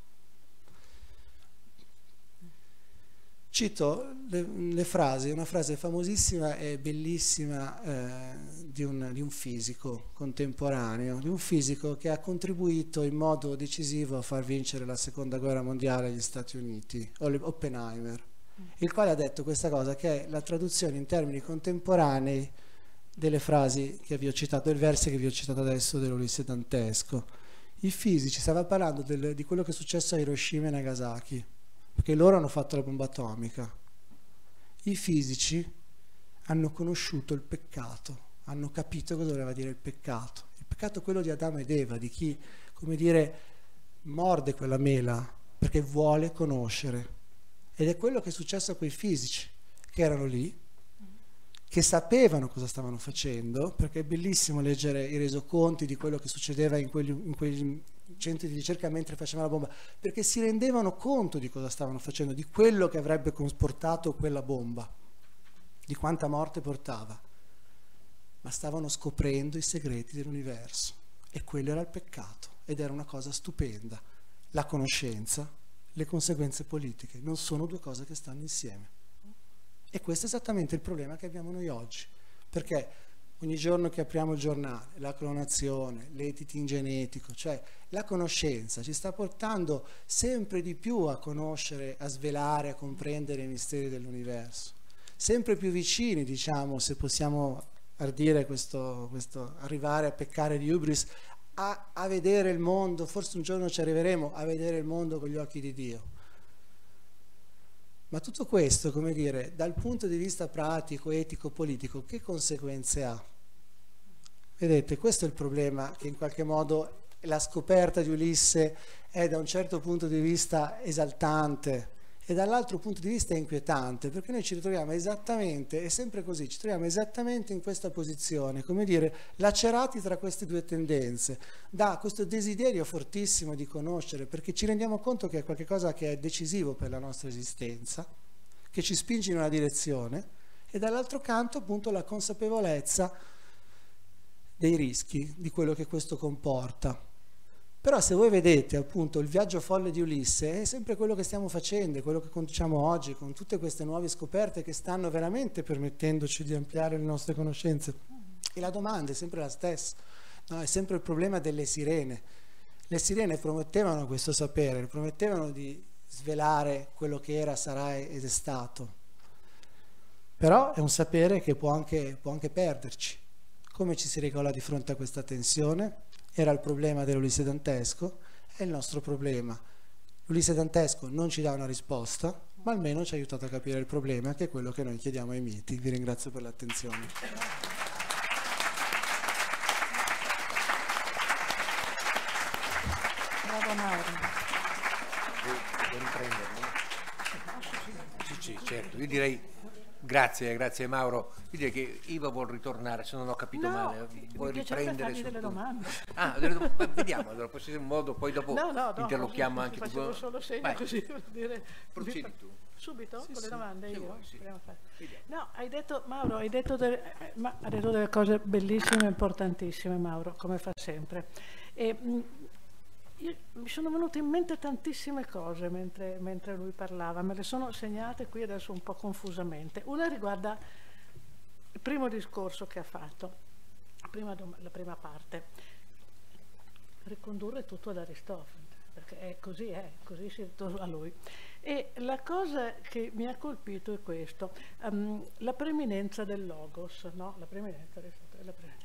Cito le, le frasi, una frase famosissima e bellissima eh, di, un, di un fisico contemporaneo, di un fisico che ha contribuito in modo decisivo a far vincere la seconda guerra mondiale agli Stati Uniti, Oppenheimer, il quale ha detto questa cosa, che è la traduzione in termini contemporanei delle frasi che vi ho citato, del verso che vi ho citato adesso dell'Ulisse dantesco. I fisici, stava parlando del, di quello che è successo a Hiroshima e Nagasaki, perché loro hanno fatto la bomba atomica. I fisici hanno conosciuto il peccato, hanno capito cosa voleva dire il peccato. Il peccato è quello di Adamo ed Eva, di chi, come dire, morde quella mela perché vuole conoscere. Ed è quello che è successo a quei fisici che erano lì, che sapevano cosa stavano facendo, perché è bellissimo leggere i resoconti di quello che succedeva in quegli, in quegli centri di ricerca mentre facevano la bomba, perché si rendevano conto di cosa stavano facendo, di quello che avrebbe comportato quella bomba, di quanta morte portava, ma stavano scoprendo i segreti dell'universo, e quello era il peccato, ed era una cosa stupenda. La conoscenza, le conseguenze politiche non sono due cose che stanno insieme, e questo è esattamente il problema che abbiamo noi oggi, perché ogni giorno che apriamo il giornale, la clonazione, l'editing genetico, cioè la conoscenza ci sta portando sempre di più a conoscere, a svelare, a comprendere i misteri dell'universo. Sempre più vicini, diciamo, se possiamo ardire questo, questo arrivare a peccare di hubris, a, a vedere il mondo, forse un giorno ci arriveremo a vedere il mondo con gli occhi di Dio. Ma tutto questo, come dire, dal punto di vista pratico, etico, politico, che conseguenze ha? Vedete, questo è il problema, che in qualche modo la scoperta di Ulisse è da un certo punto di vista esaltante e dall'altro punto di vista inquietante, perché noi ci ritroviamo esattamente, è sempre così, ci troviamo esattamente in questa posizione, come dire, lacerati tra queste due tendenze, da questo desiderio fortissimo di conoscere, perché ci rendiamo conto che è qualcosa che è decisivo per la nostra esistenza, che ci spinge in una direzione, e dall'altro canto appunto la consapevolezza dei rischi, di quello che questo comporta. Però se voi vedete appunto il viaggio folle di Ulisse è sempre quello che stiamo facendo, è quello che conduciamo oggi, con tutte queste nuove scoperte che stanno veramente permettendoci di ampliare le nostre conoscenze. E la domanda è sempre la stessa, no? È sempre il problema delle sirene. Le sirene promettevano questo sapere, promettevano di svelare quello che era, sarà ed è stato. Però è un sapere che può anche, può anche perderci. Come ci si regola di fronte a questa tensione? Era il problema dell'Ulisse dantesco, è il nostro problema. L'Ulisse dantesco non ci dà una risposta, ma almeno ci ha aiutato a capire il problema, che è quello che noi chiediamo ai miti. Vi ringrazio per l'attenzione. Bravo Mauro. Vuoi riprendermi? Sì, sì, certo. Io direi grazie, grazie Mauro. Io direi che Iva vuol ritornare, se non ho capito No, male. Vuoi mi piacerebbe riprendere fargli delle sul- domande. Ah, delle dom- beh, vediamo, allora poi se c'è un modo, poi dopo No, no, no, interlochiamo anche facevo solo segno Vai, così per dire. procedi tu. Subito con le sì, domande se io? vuoi, sì. Proviamo a fare. Vediamo. No, hai detto, Mauro, hai detto, delle, eh, ma, hai detto delle cose bellissime e importantissime, Mauro, come fa sempre. E, mh, io, mi sono venute in mente tantissime cose mentre, mentre lui parlava, me le sono segnate qui adesso un po' confusamente. Una riguarda il primo discorso che ha fatto, la prima, la prima parte, ricondurre tutto ad Aristofane, perché è così, è così si ritorna a lui. E la cosa che mi ha colpito è questo, um, la preeminenza del logos, no? La preeminenza, la preeminenza.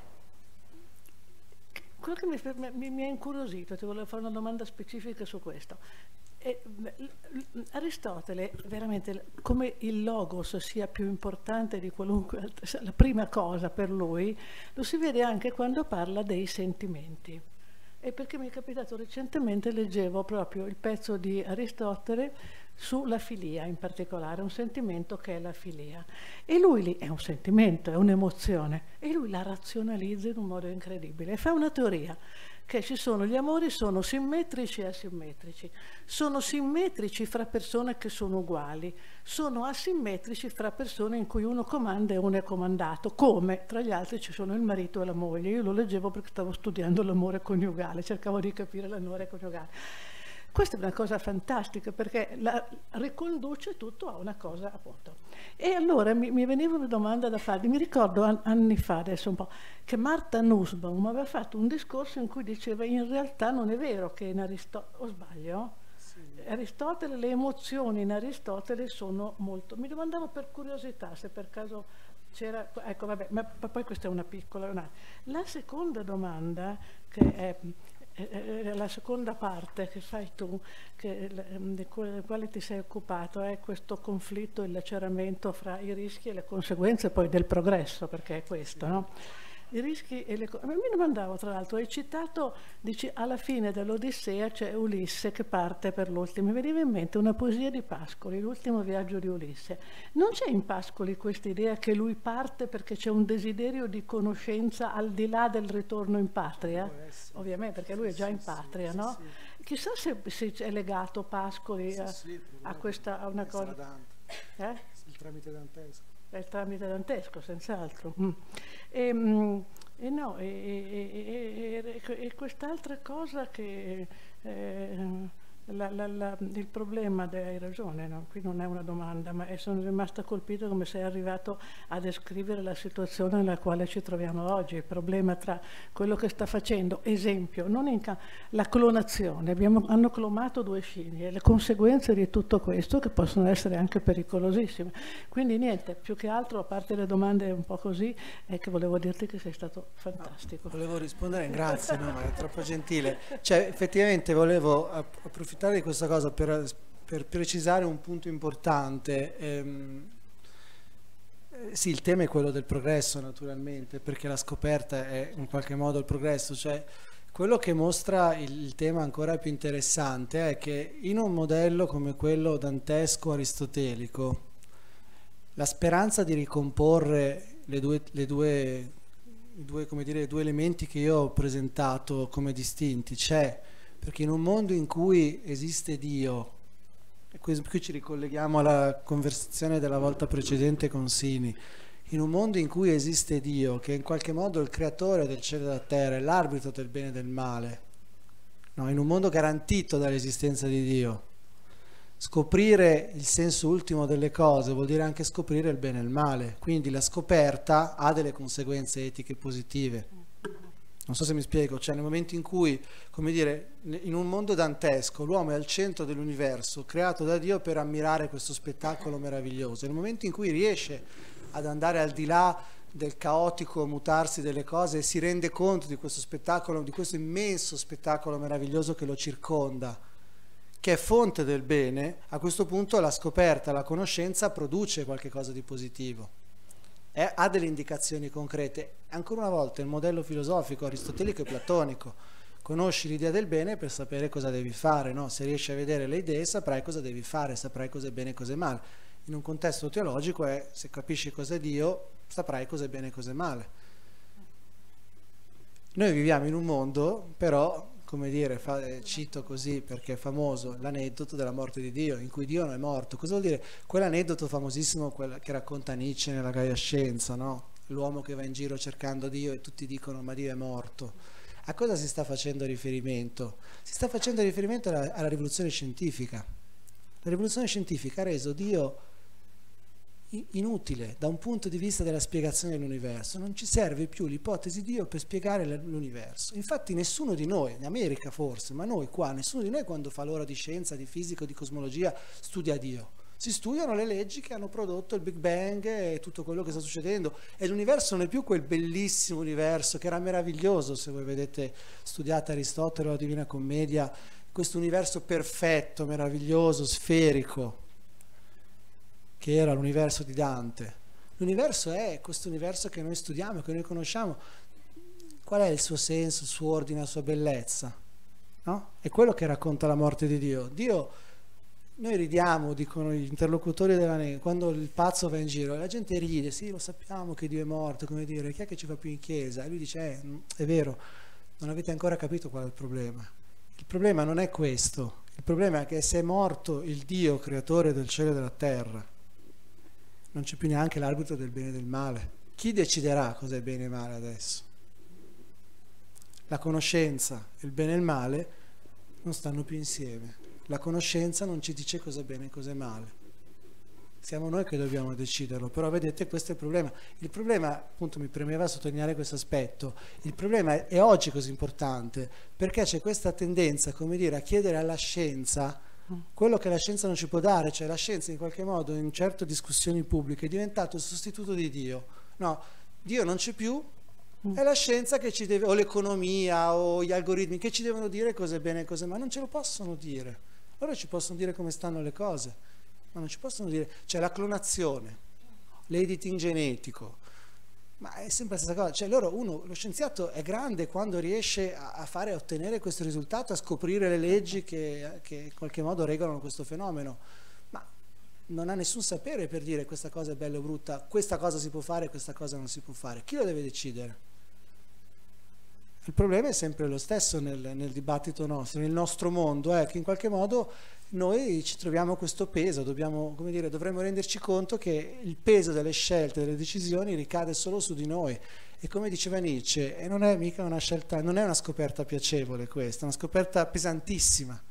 Quello che mi, mi, mi ha incuriosito, ti volevo fare una domanda specifica su questo. E, Aristotele, veramente, come il logos sia più importante di qualunque altra, la prima cosa per lui, lo si vede anche quando parla dei sentimenti. E perché mi è capitato recentemente, leggevo proprio il pezzo di Aristotele sulla filia, in particolare, un sentimento che è la filia. E lui lì è un sentimento, è un'emozione, e lui la razionalizza in un modo incredibile e fa una teoria che ci sono, gli amori sono simmetrici e asimmetrici, sono simmetrici fra persone che sono uguali, sono asimmetrici fra persone in cui uno comanda e uno è comandato, come tra gli altri ci sono il marito e la moglie. Io lo leggevo perché stavo studiando l'amore coniugale, cercavo di capire l'amore coniugale. Questa è una cosa fantastica perché la riconduce tutto a una cosa, appunto. E allora mi, mi veniva una domanda da fargli. Mi ricordo an, anni fa, adesso un po', che Martha Nussbaum aveva fatto un discorso in cui diceva in realtà non è vero che in Aristotele, o sbaglio? Sì. Aristotele, le emozioni in Aristotele sono molto... Mi domandavo per curiosità se per caso c'era... Ecco, vabbè, ma, ma poi questa è una piccola... Una. La seconda domanda, che è... la seconda parte che fai tu, che, di quale ti sei occupato, è questo conflitto, il laceramento fra i rischi e le conseguenze poi del progresso, perché è questo, no? I rischi e le cose. Mi domandavo, tra l'altro, hai citato, dici, alla fine dell'Odissea c'è Ulisse che parte per l'ultimo. Mi veniva in mente una poesia di Pascoli, L'ultimo viaggio di Ulisse. Non c'è in Pascoli questa idea che lui parte perché c'è un desiderio di conoscenza al di là del ritorno in patria? Ovviamente, perché lui è già in patria, no? Chissà se, se è legato Pascoli a, a questa, a una cosa. Eh? Il tramite dantesco. È il tramite dantesco, senz'altro. Mm. E, mm, e no, e, e, e, e quest'altra cosa che eh, la, la, la, il problema, de, hai ragione, no? Qui non è una domanda, ma sono rimasta colpita come sei arrivato a descrivere la situazione nella quale ci troviamo oggi, il problema tra quello che sta facendo, esempio, non in la clonazione, abbiamo, hanno clonato due scimmie e le conseguenze di tutto questo che possono essere anche pericolosissime. Quindi niente, più che altro, a parte le domande un po' così, è che volevo dirti che sei stato fantastico. No, volevo rispondere, grazie, no, ma è troppo gentile. Cioè, effettivamente volevo approfittare di questa cosa per, per precisare un punto importante. Ehm, eh, sì, il tema è quello del progresso, naturalmente, perché la scoperta è in qualche modo il progresso. Cioè, quello che mostra il, il tema ancora più interessante è che in un modello come quello dantesco-aristotelico, la speranza di ricomporre le due, le due, i due, come dire, due elementi che io ho presentato come distinti c'è. Perché in un mondo in cui esiste Dio, e qui ci ricolleghiamo alla conversazione della volta precedente con Sini, in un mondo in cui esiste Dio, che è in qualche modo il creatore del cielo e della terra, è l'arbitro del bene e del male, no? In un mondo garantito dall'esistenza di Dio, scoprire il senso ultimo delle cose vuol dire anche scoprire il bene e il male, quindi la scoperta ha delle conseguenze etiche positive. Non so se mi spiego, cioè nel momento in cui, come dire, in un mondo dantesco l'uomo è al centro dell'universo, creato da Dio per ammirare questo spettacolo meraviglioso, nel momento in cui riesce ad andare al di là del caotico mutarsi delle cose e si rende conto di questo spettacolo, di questo immenso spettacolo meraviglioso che lo circonda, che è fonte del bene, a questo punto la scoperta, la conoscenza produce qualche cosa di positivo. Eh, ha delle indicazioni concrete. Ancora una volta il modello filosofico aristotelico e platonico: conosci l'idea del bene per sapere cosa devi fare, no? Se riesci a vedere le idee saprai cosa devi fare, saprai cosa è bene e cosa è male. In un contesto teologico è: se capisci cosa è Dio saprai cosa è bene e cosa è male. Noi viviamo in un mondo, però, come dire, fa, eh, cito così perché è famoso l'aneddoto della morte di Dio, in cui Dio non è morto. Cosa vuol dire? Quell'aneddoto famosissimo quella che racconta Nietzsche nella Gaia Scienza, no? L'uomo che va in giro cercando Dio e tutti dicono ma Dio è morto. A cosa si sta facendo riferimento? Si sta facendo riferimento alla, alla rivoluzione scientifica. La rivoluzione scientifica ha reso Dio inutile da un punto di vista della spiegazione dell'universo. Non ci serve più l'ipotesi di Dio per spiegare l'universo. Infatti nessuno di noi, in America forse, ma noi qua, nessuno di noi quando fa l'ora di scienza, di fisica o di cosmologia studia Dio. Si studiano le leggi che hanno prodotto il Big Bang e tutto quello che sta succedendo, e l'universo non è più quel bellissimo universo che era meraviglioso. Se voi vedete, studiate Aristotele o la Divina Commedia, questo universo perfetto, meraviglioso, sferico, che era l'universo di Dante. L'universo è questo universo che noi studiamo, che noi conosciamo. Qual è il suo senso, il suo ordine, la sua bellezza? No? È quello che racconta la morte di Dio. Dio, noi ridiamo, dicono gli interlocutori della Neve, quando il pazzo va in giro, la gente ride, sì, lo sappiamo che Dio è morto, come dire, chi è che ci va più in chiesa? E lui dice, eh, è vero, non avete ancora capito qual è il problema. Il problema non è questo, il problema è che se è morto il Dio creatore del cielo e della terra, non c'è più neanche l'arbitro del bene e del male. Chi deciderà cosa è bene e male adesso? La conoscenza e il bene e il male non stanno più insieme. La conoscenza non ci dice cosa è bene e cosa è male. Siamo noi che dobbiamo deciderlo, però vedete, questo è il problema. Il problema, appunto, mi premeva sottolineare questo aspetto, il problema è, è oggi così importante perché c'è questa tendenza, come dire, a chiedere alla scienza quello che la scienza non ci può dare, cioè la scienza in qualche modo in certe discussioni pubbliche è diventato il sostituto di Dio. No, Dio non c'è più, è la scienza che ci deve, o l'economia o gli algoritmi che ci devono dire cosa è bene e cosa è male. Non ce lo possono dire. Loro ci possono dire come stanno le cose, ma non ci possono dire, cioè la clonazione, l'editing genetico, Ma è sempre la stessa cosa, cioè loro, uno, lo scienziato è grande quando riesce a, a fare, a ottenere questo risultato, a scoprire le leggi che, che in qualche modo regolano questo fenomeno, ma non ha nessun sapere per dire questa cosa è bella o brutta, questa cosa si può fare, questa cosa non si può fare. Chi lo deve decidere? Il problema è sempre lo stesso nel, nel dibattito nostro, nel nostro mondo, è che in qualche modo noi ci troviamo questo peso, dobbiamo, come dire, dovremmo renderci conto che il peso delle scelte, delle decisioni ricade solo su di noi. E come diceva Nietzsche, e non è mica una scelta, non è una scoperta piacevole questa, è una scoperta pesantissima,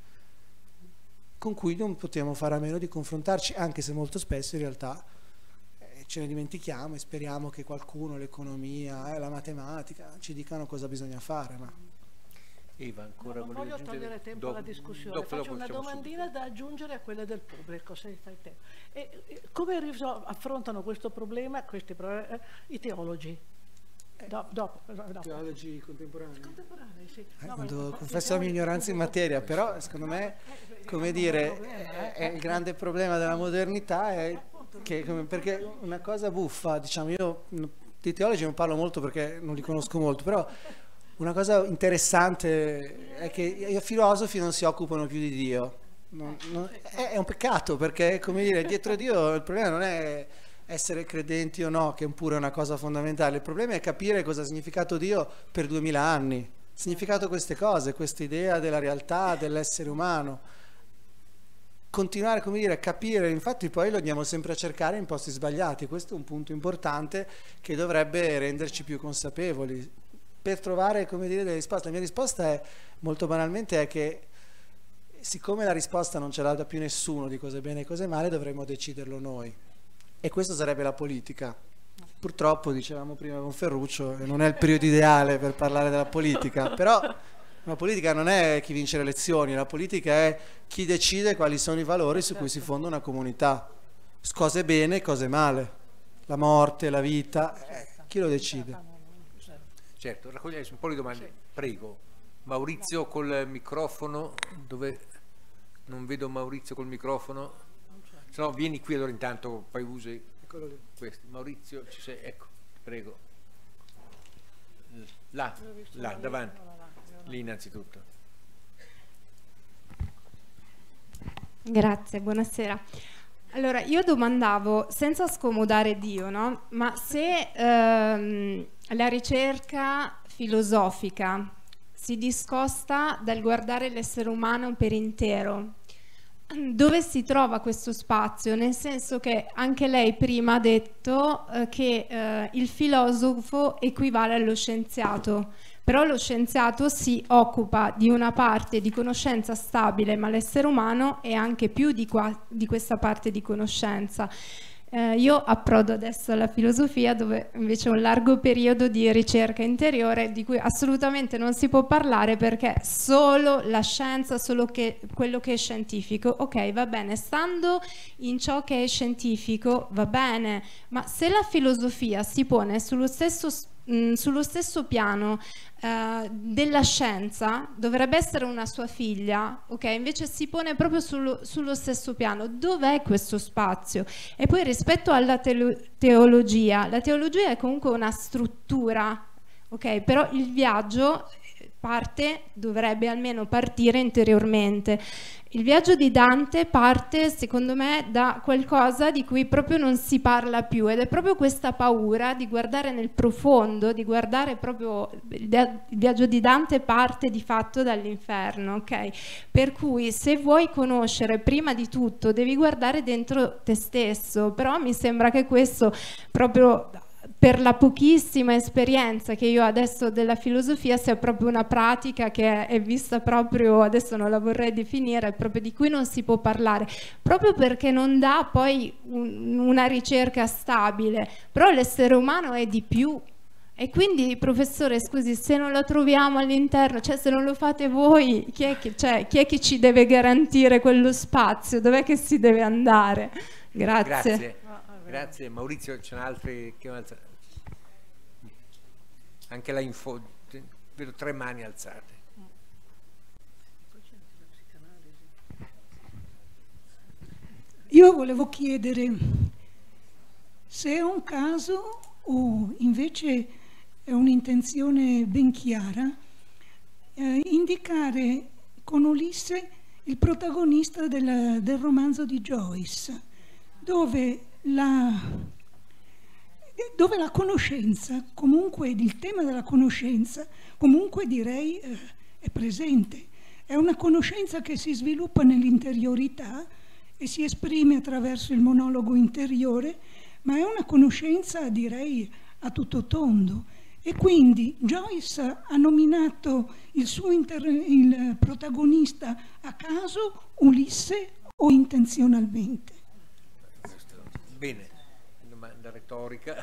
con cui non possiamo fare a meno di confrontarci, anche se molto spesso in realtà eh, ce ne dimentichiamo e speriamo che qualcuno, l'economia, eh, la matematica, ci dicano cosa bisogna fare. Ma... Eva, ancora no, non voglio togliere tempo dopo, alla discussione, dopo, faccio dopo una domandina subito da aggiungere a quelle del pubblico, se fai tempo. E, e, come affrontano questo problema questi, eh, i teologi? Do, dopo, dopo. Teologi contemporanei? Contemporanei, sì. Eh, no, quando confesso la mia ignoranza in materia, però secondo me, come dire, è, è il grande problema della modernità, è che, perché una cosa buffa, diciamo, io di teologi non parlo molto perché non li conosco molto, però una cosa interessante è che i filosofi non si occupano più di Dio. Non, non, è, è un peccato, perché, come dire, dietro Dio il problema non è essere credenti o no, che pure è una cosa fondamentale, il problema è capire cosa ha significato Dio per duemila anni, ha significato queste cose, questa idea della realtà, dell'essere umano. Continuare, come dire, a capire, infatti poi lo andiamo sempre a cercare in posti sbagliati, questo è un punto importante che dovrebbe renderci più consapevoli. Per trovare, come dire, delle risposte. La mia risposta è, molto banalmente, è che siccome la risposta non ce l'ha da più nessuno di cosa è bene e cosa è male, dovremmo deciderlo noi. E questo sarebbe la politica. Purtroppo, dicevamo prima con Ferruccio, non è il periodo ideale per parlare della politica, però la politica non è chi vince le elezioni, la politica è chi decide quali sono i valori su cui si fonda una comunità. Cose bene, cose male. La morte, la vita, eh, chi lo decide? Certo, raccogliere un po' di domande. Sì. Prego. Maurizio col microfono, dove non vedo Maurizio col microfono. Se no vieni qui allora intanto, poi usi questo. Maurizio, ci sei? Ecco, prego. Là, là, davanti. Lì innanzitutto. Grazie, buonasera. Allora, io domandavo, senza scomodare Dio, no? Ma se ehm, la ricerca filosofica si discosta dal guardare l'essere umano per intero, dove si trova questo spazio? Nel senso che anche lei prima ha detto eh, che eh, il filosofo equivale allo scienziato, però lo scienziato si occupa di una parte di conoscenza stabile, ma l'essere umano è anche più di, qua, di questa parte di conoscenza. Eh, io approdo adesso alla filosofia, dove invece ho un largo periodo di ricerca interiore di cui assolutamente non si può parlare, perché solo la scienza, solo che, quello che è scientifico, ok, va bene, stando in ciò che è scientifico va bene, ma se la filosofia si pone sullo stesso mh, sullo stesso piano Uh, della scienza, dovrebbe essere una sua figlia, ok? Invece si pone proprio sullo, sullo stesso piano. Dov'è questo spazio? E poi rispetto alla teologia, la teologia è comunque una struttura, ok? Però il viaggio parte, dovrebbe almeno partire interiormente. Il viaggio di Dante parte, secondo me, da qualcosa di cui proprio non si parla più, ed è proprio questa paura di guardare nel profondo, di guardare proprio... Il viaggio di Dante parte di fatto dall'inferno, ok? Per cui se vuoi conoscere, prima di tutto devi guardare dentro te stesso, però mi sembra che questo proprio... per la pochissima esperienza che io adesso della filosofia sia proprio una pratica che è vista proprio, adesso non la vorrei definire, proprio di cui non si può parlare, proprio perché non dà poi un, una ricerca stabile, però l'essere umano è di più. E quindi, professore, scusi, se non lo troviamo all'interno, cioè se non lo fate voi, chi è che, cioè, chi è che ci deve garantire quello spazio? Dov'è che si deve andare? Grazie. Grazie. Grazie. Maurizio, c'è altri che anche là in fondo, vedo tre mani alzate. Io volevo chiedere se è un caso o invece è un'intenzione ben chiara, eh, indicare con Ulisse il protagonista del, del romanzo di Joyce, dove la, dove la conoscenza, comunque il tema della conoscenza, comunque direi eh, è presente. È una conoscenza che si sviluppa nell'interiorità e si esprime attraverso il monologo interiore, ma è una conoscenza, direi, a tutto tondo. E quindi Joyce ha nominato il suo inter- il protagonista a caso, Ulisse, o intenzionalmente? Bene, domanda retorica.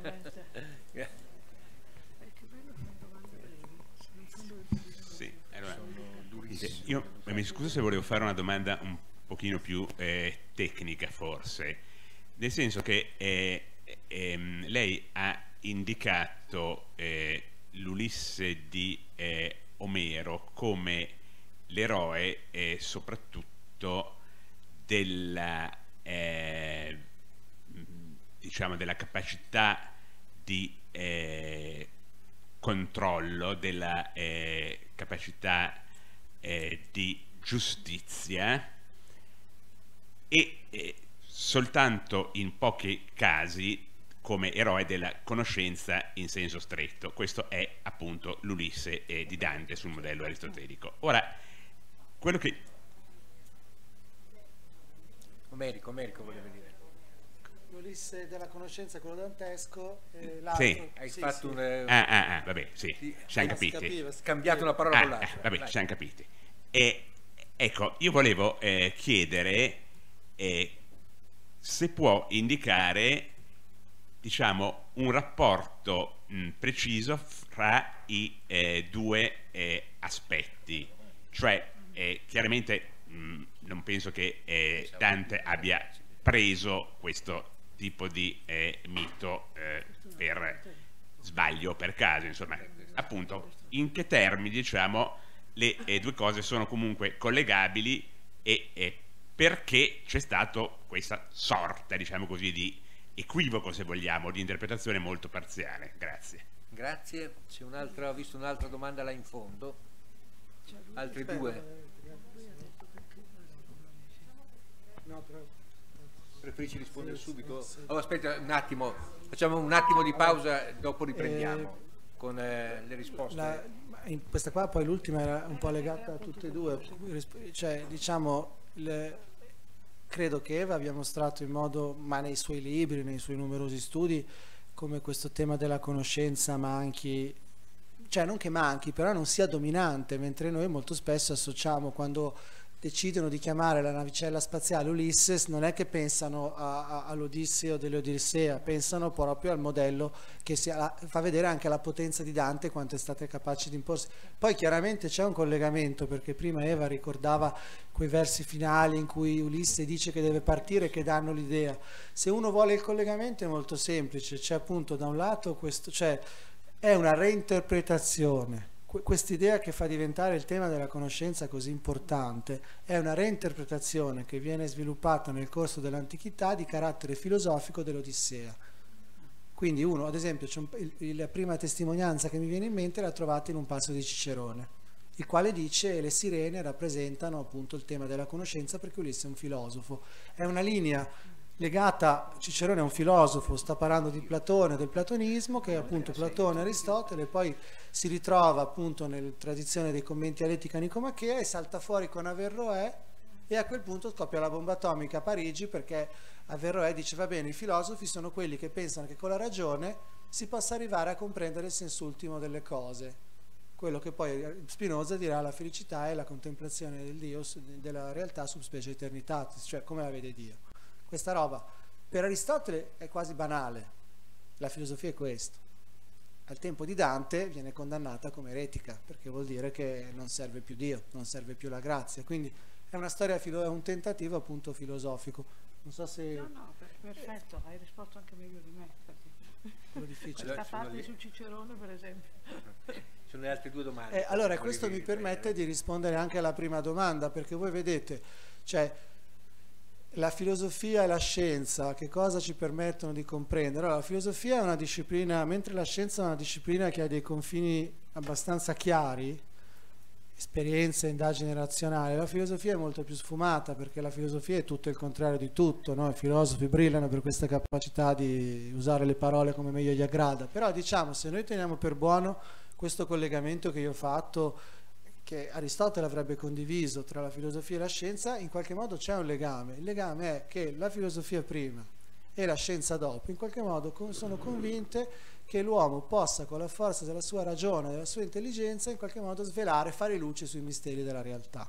Sì, allora, io mi scuso se volevo fare una domanda un pochino più eh, tecnica forse, nel senso che eh, ehm, lei ha indicato eh, l'Ulisse di eh, Omero come l'eroe eh, soprattutto della eh, diciamo della capacità di eh, controllo, della eh, capacità eh, di giustizia e eh, soltanto in pochi casi come eroe della conoscenza in senso stretto. Questo è appunto l'Ulisse eh, di Dante sul modello aristotelico. Ora, quello che... Omerico, Omerico voleva dire. L'Ulisse della conoscenza, quello dantesco, e l'altro... Sì. Hai sì, fatto sì. un... Ah, ah, ah, vabbè, sì, Sì, ci hanno si capiti. capiva, si Scambiato capiva. una parola Ah, con l'altra. ah, vabbè, Vai. ci hanno capiti. E, ecco, io volevo eh, chiedere eh, se può indicare, diciamo, un rapporto mh, preciso fra i eh, due eh, aspetti. Cioè, eh, chiaramente mh, non penso che eh, Dante abbia preso questo tipo di eh, mito eh, per sbaglio, per caso, insomma, appunto, in che termini, diciamo, le eh, due cose sono comunque collegabili e eh, perché c'è stato questa sorta, diciamo così, di equivoco, se vogliamo, di interpretazione molto parziale. Grazie. Grazie. C'è un'altra, ho visto un'altra domanda là in fondo. Altri due. No, però... Preferisci rispondere Sì, subito? sì, sì. Oh, aspetta un attimo, facciamo un attimo di pausa, dopo riprendiamo Eh, con eh, le risposte. La, in questa qua poi l'ultima era un po' legata a tutte e due, cioè diciamo le, credo che Eva abbia mostrato in modo, ma nei suoi libri, nei suoi numerosi studi, come questo tema della conoscenza manchi, cioè non che manchi, però non sia dominante, mentre noi molto spesso associamo, quando decidono di chiamare la navicella spaziale Ulysses, non è che pensano all'Odisseo dell'Odissea, pensano proprio al modello che si, a, fa vedere anche la potenza di Dante, quanto è stata capace di imporsi. Poi chiaramente c'è un collegamento, perché prima Eva ricordava quei versi finali in cui Ulisse dice che deve partire, che danno l'idea. Se uno vuole il collegamento è molto semplice, c'è appunto da un lato questo, cioè è una reinterpretazione. Quest'idea che fa diventare il tema della conoscenza così importante è una reinterpretazione che viene sviluppata nel corso dell'antichità di carattere filosofico dell'Odissea. Quindi uno, ad esempio, c'è un, il, la prima testimonianza che mi viene in mente la trovate in un passo di Cicerone, il quale dice che le sirene rappresentano appunto il tema della conoscenza perché Ulisse è un filosofo. È una linea legata, Cicerone è un filosofo, sta parlando di Platone, del platonismo, che è appunto Platone e Aristotele, poi si ritrova appunto nella tradizione dei commenti all'etica nicomachea e salta fuori con Averroè, e a quel punto scoppia la bomba atomica a Parigi, perché Averroè dice va bene, i filosofi sono quelli che pensano che con la ragione si possa arrivare a comprendere il senso ultimo delle cose, quello che poi Spinoza dirà la felicità è la contemplazione del Dio, della realtà sub specie eternitatis, cioè come la vede Dio. Questa roba per Aristotele è quasi banale, la filosofia è questo. Al tempo di Dante viene condannata come eretica, perché vuol dire che non serve più Dio, non serve più la grazia, quindi è una storia, è un tentativo appunto filosofico. Non so se... No, no, perfetto, hai risposto anche meglio di me. Quello difficile. Questa Allora, parte le... su Cicerone, per esempio. Sono le altre due domande. Eh, allora, questo mi permette di rispondere anche alla prima domanda, perché voi vedete, cioè... la filosofia e la scienza, che cosa ci permettono di comprendere? Allora, la filosofia è una disciplina, mentre la scienza è una disciplina che ha dei confini abbastanza chiari, esperienza, indagine razionale, la filosofia è molto più sfumata, perché la filosofia è tutto il contrario di tutto, no? I filosofi brillano per questa capacità di usare le parole come meglio gli aggrada, però diciamo, se noi teniamo per buono questo collegamento che io ho fatto, che Aristotele avrebbe condiviso tra la filosofia e la scienza, in qualche modo c'è un legame. Il legame è che la filosofia prima e la scienza dopo, in qualche modo sono convinte che l'uomo possa, con la forza della sua ragione, della sua intelligenza, in qualche modo svelare, fare luce sui misteri della realtà.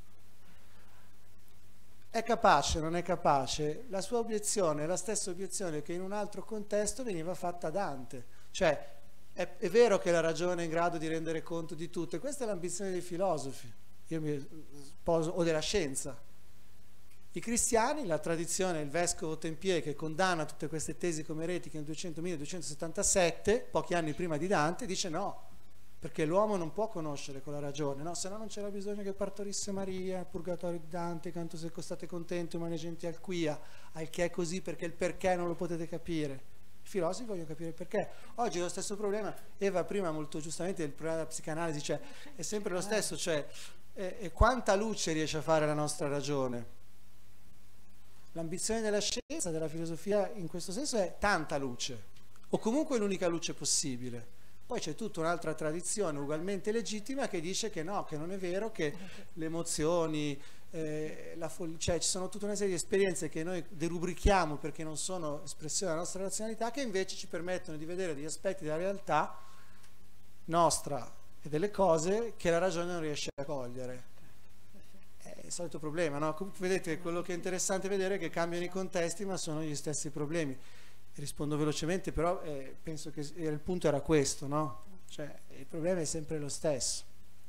È capace, non è capace? La sua obiezione è la stessa obiezione che in un altro contesto veniva fatta a Dante, cioè È, è vero che la ragione è in grado di rendere conto di tutto, e questa è l'ambizione dei filosofi, io mi sposo, o della scienza. I cristiani, la tradizione, il vescovo Tempier, che condanna tutte queste tesi come eretiche nel milleduecentosettantasette, pochi anni prima di Dante, dice no, perché l'uomo non può conoscere con la ragione, no? Se no non c'era bisogno che partorisse Maria, il purgatorio di Dante, canto se state contenti, umane genti al quia, al che è così perché il perché non lo potete capire. I filosofi vogliono capire il perché. Oggi è lo stesso problema. Eva prima molto giustamente il problema della psicanalisi, cioè è sempre lo stesso, cioè è, è quanta luce riesce a fare la nostra ragione. L'ambizione della scienza, della filosofia in questo senso è tanta luce, o comunque l'unica luce possibile. Poi c'è tutta un'altra tradizione ugualmente legittima che dice che no, che non è vero, che le emozioni, eh, la fol- cioè ci sono tutta una serie di esperienze che noi derubrichiamo perché non sono espressione della nostra razionalità, che invece ci permettono di vedere degli aspetti della realtà nostra e delle cose che la ragione non riesce a cogliere. È il solito problema, no? Vedete, quello che è interessante vedere è che cambiano i contesti ma sono gli stessi problemi. Rispondo velocemente, però eh, penso che il punto era questo, no? Cioè il problema è sempre lo stesso.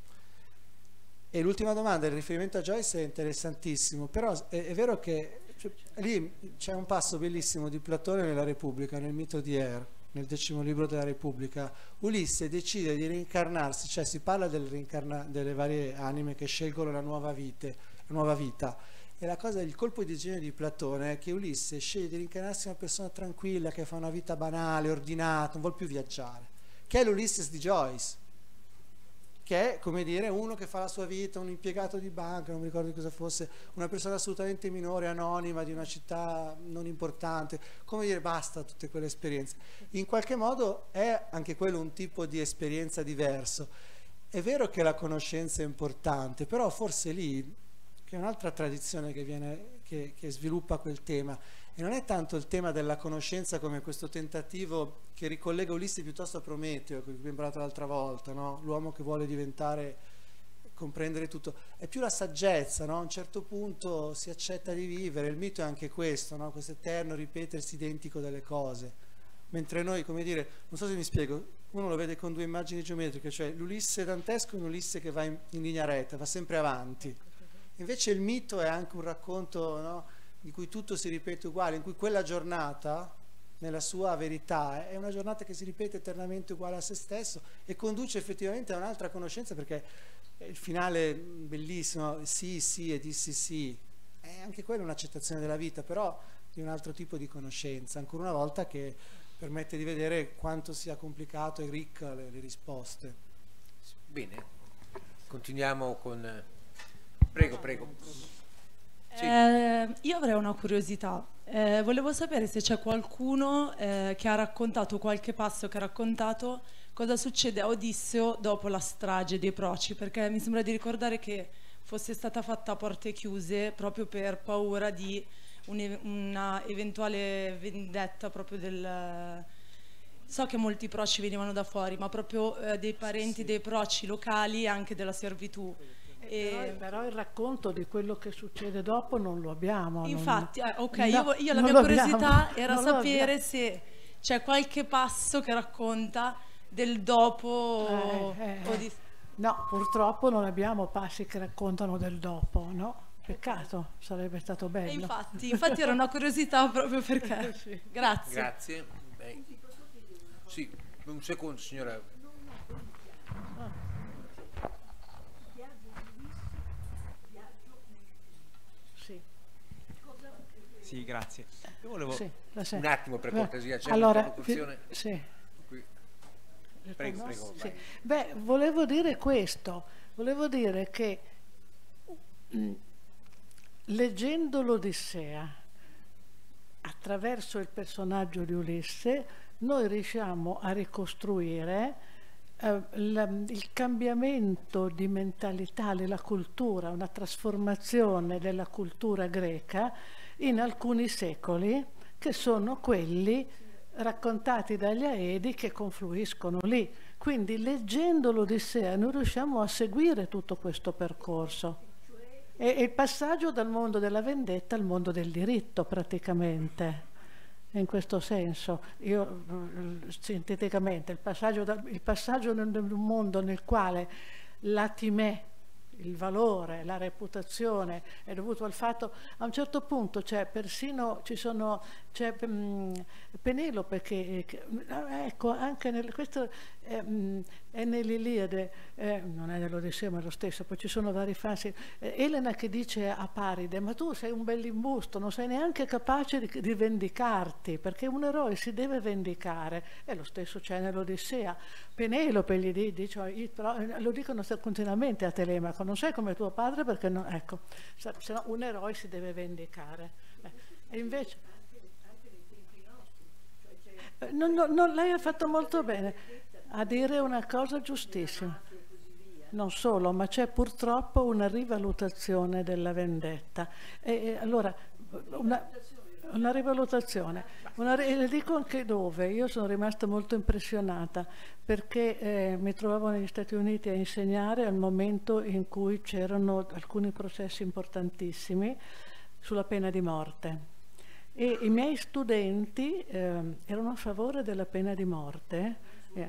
E l'ultima domanda, il riferimento a Joyce è interessantissimo, però è, è vero che cioè, lì c'è un passo bellissimo di Platone nella Repubblica, nel mito di Er, nel decimo libro della Repubblica. Ulisse decide di reincarnarsi, cioè si parla del reincarna- delle varie anime che scelgono la nuova, vite, la nuova vita. E la cosa, il colpo di genio di Platone è che Ulisse sceglie di reincarnarsi una persona tranquilla, che fa una vita banale, ordinata, non vuole più viaggiare, che è l'Ulysses di Joyce, che è, come dire, uno che fa la sua vita, un impiegato di banca, non mi ricordo di cosa fosse, una persona assolutamente minore, anonima, di una città non importante, come dire, basta tutte quelle esperienze. In qualche modo è anche quello un tipo di esperienza diverso. È vero che la conoscenza è importante, però forse lì, che è un'altra tradizione che, viene, che, che sviluppa quel tema, e non è tanto il tema della conoscenza come questo tentativo che ricollega Ulisse piuttosto a Prometeo, che abbiamo parlato l'altra volta, no? L'uomo che vuole diventare, comprendere tutto, è più la saggezza, no? A un certo punto si accetta di vivere, il mito è anche questo, no? Questo eterno ripetersi identico delle cose, mentre noi, come dire, non so se mi spiego, uno lo vede con due immagini geometriche, cioè l'Ulisse dantesco è un Ulisse che va in, in linea retta, va sempre avanti. Invece il mito è anche un racconto, no, in cui tutto si ripete uguale, in cui quella giornata, nella sua verità, è una giornata che si ripete eternamente uguale a se stesso e conduce effettivamente a un'altra conoscenza, perché il finale bellissimo, sì, sì e dissi sì, è anche quella un'accettazione della vita, però di un altro tipo di conoscenza, ancora una volta che permette di vedere quanto sia complicato e ricca le, le risposte. Bene, continuiamo con... Prego, prego. Sì. Eh, io avrei una curiosità. Eh, volevo sapere se c'è qualcuno eh, che ha raccontato qualche passo che ha raccontato cosa succede a Odisseo dopo la strage dei Proci, perché mi sembra di ricordare che fosse stata fatta a porte chiuse proprio per paura di un, una eventuale vendetta proprio del... So che molti proci venivano da fuori, ma proprio eh, dei parenti dei proci locali e anche della servitù. E... Però, però il racconto di quello che succede dopo non lo abbiamo. Infatti, non... eh, ok, no, io, io la mia curiosità era non sapere se c'è qualche passo che racconta del dopo. Eh, eh, o di... No, purtroppo non abbiamo passi che raccontano del dopo, no? Peccato, sarebbe stato bello. E infatti, infatti era una curiosità proprio perché. Sì. Grazie. Grazie. Beh, sì, un secondo signora. Sì. Sì, grazie. Io volevo... Sì, un attimo per cortesia, c'è allora, un'interlocuzione. Sì. Qui. Prego, prego. Sì. Beh, volevo dire questo, volevo dire che mh, leggendo l'Odissea attraverso il personaggio di Ulisse, noi riusciamo a ricostruire eh, la, il cambiamento di mentalità della cultura, una trasformazione della cultura greca in alcuni secoli, che sono quelli raccontati dagli Aedi che confluiscono lì. Quindi leggendo l'Odissea noi riusciamo a seguire tutto questo percorso. E, e il passaggio dal mondo della vendetta al mondo del diritto, praticamente. In questo senso, io sinteticamente, il passaggio, da, il passaggio nel, nel mondo nel quale la timè, il valore, la reputazione è dovuto al fatto, a un certo punto c'è persino, ci sono, c'è um, Penelope che, che, ecco, anche nel, questo è, um, è nell'Iliade, eh, non è nell'Odissea ma è lo stesso, poi ci sono vari fasi, eh, Elena che dice a Paride, ma tu sei un bell'imbusto, non sei neanche capace di, di vendicarti, perché un eroe si deve vendicare, e lo stesso c'è nell'Odissea. Penelope gli dice, lo dicono continuamente a Telemaco, non sei come tuo padre perché no, ecco, se no un eroe si deve vendicare. Eh, e invece eh, non, non, non, lei ha fatto molto bene a dire una cosa giustissima. Non solo, ma c'è purtroppo una rivalutazione della vendetta. E, e allora una, una rivalutazione, una, le dico anche dove. Io sono rimasta molto impressionata perché eh, mi trovavo negli Stati Uniti a insegnare al momento in cui c'erano alcuni processi importantissimi sulla pena di morte. E i miei studenti eh, erano a favore della pena di morte. Eh,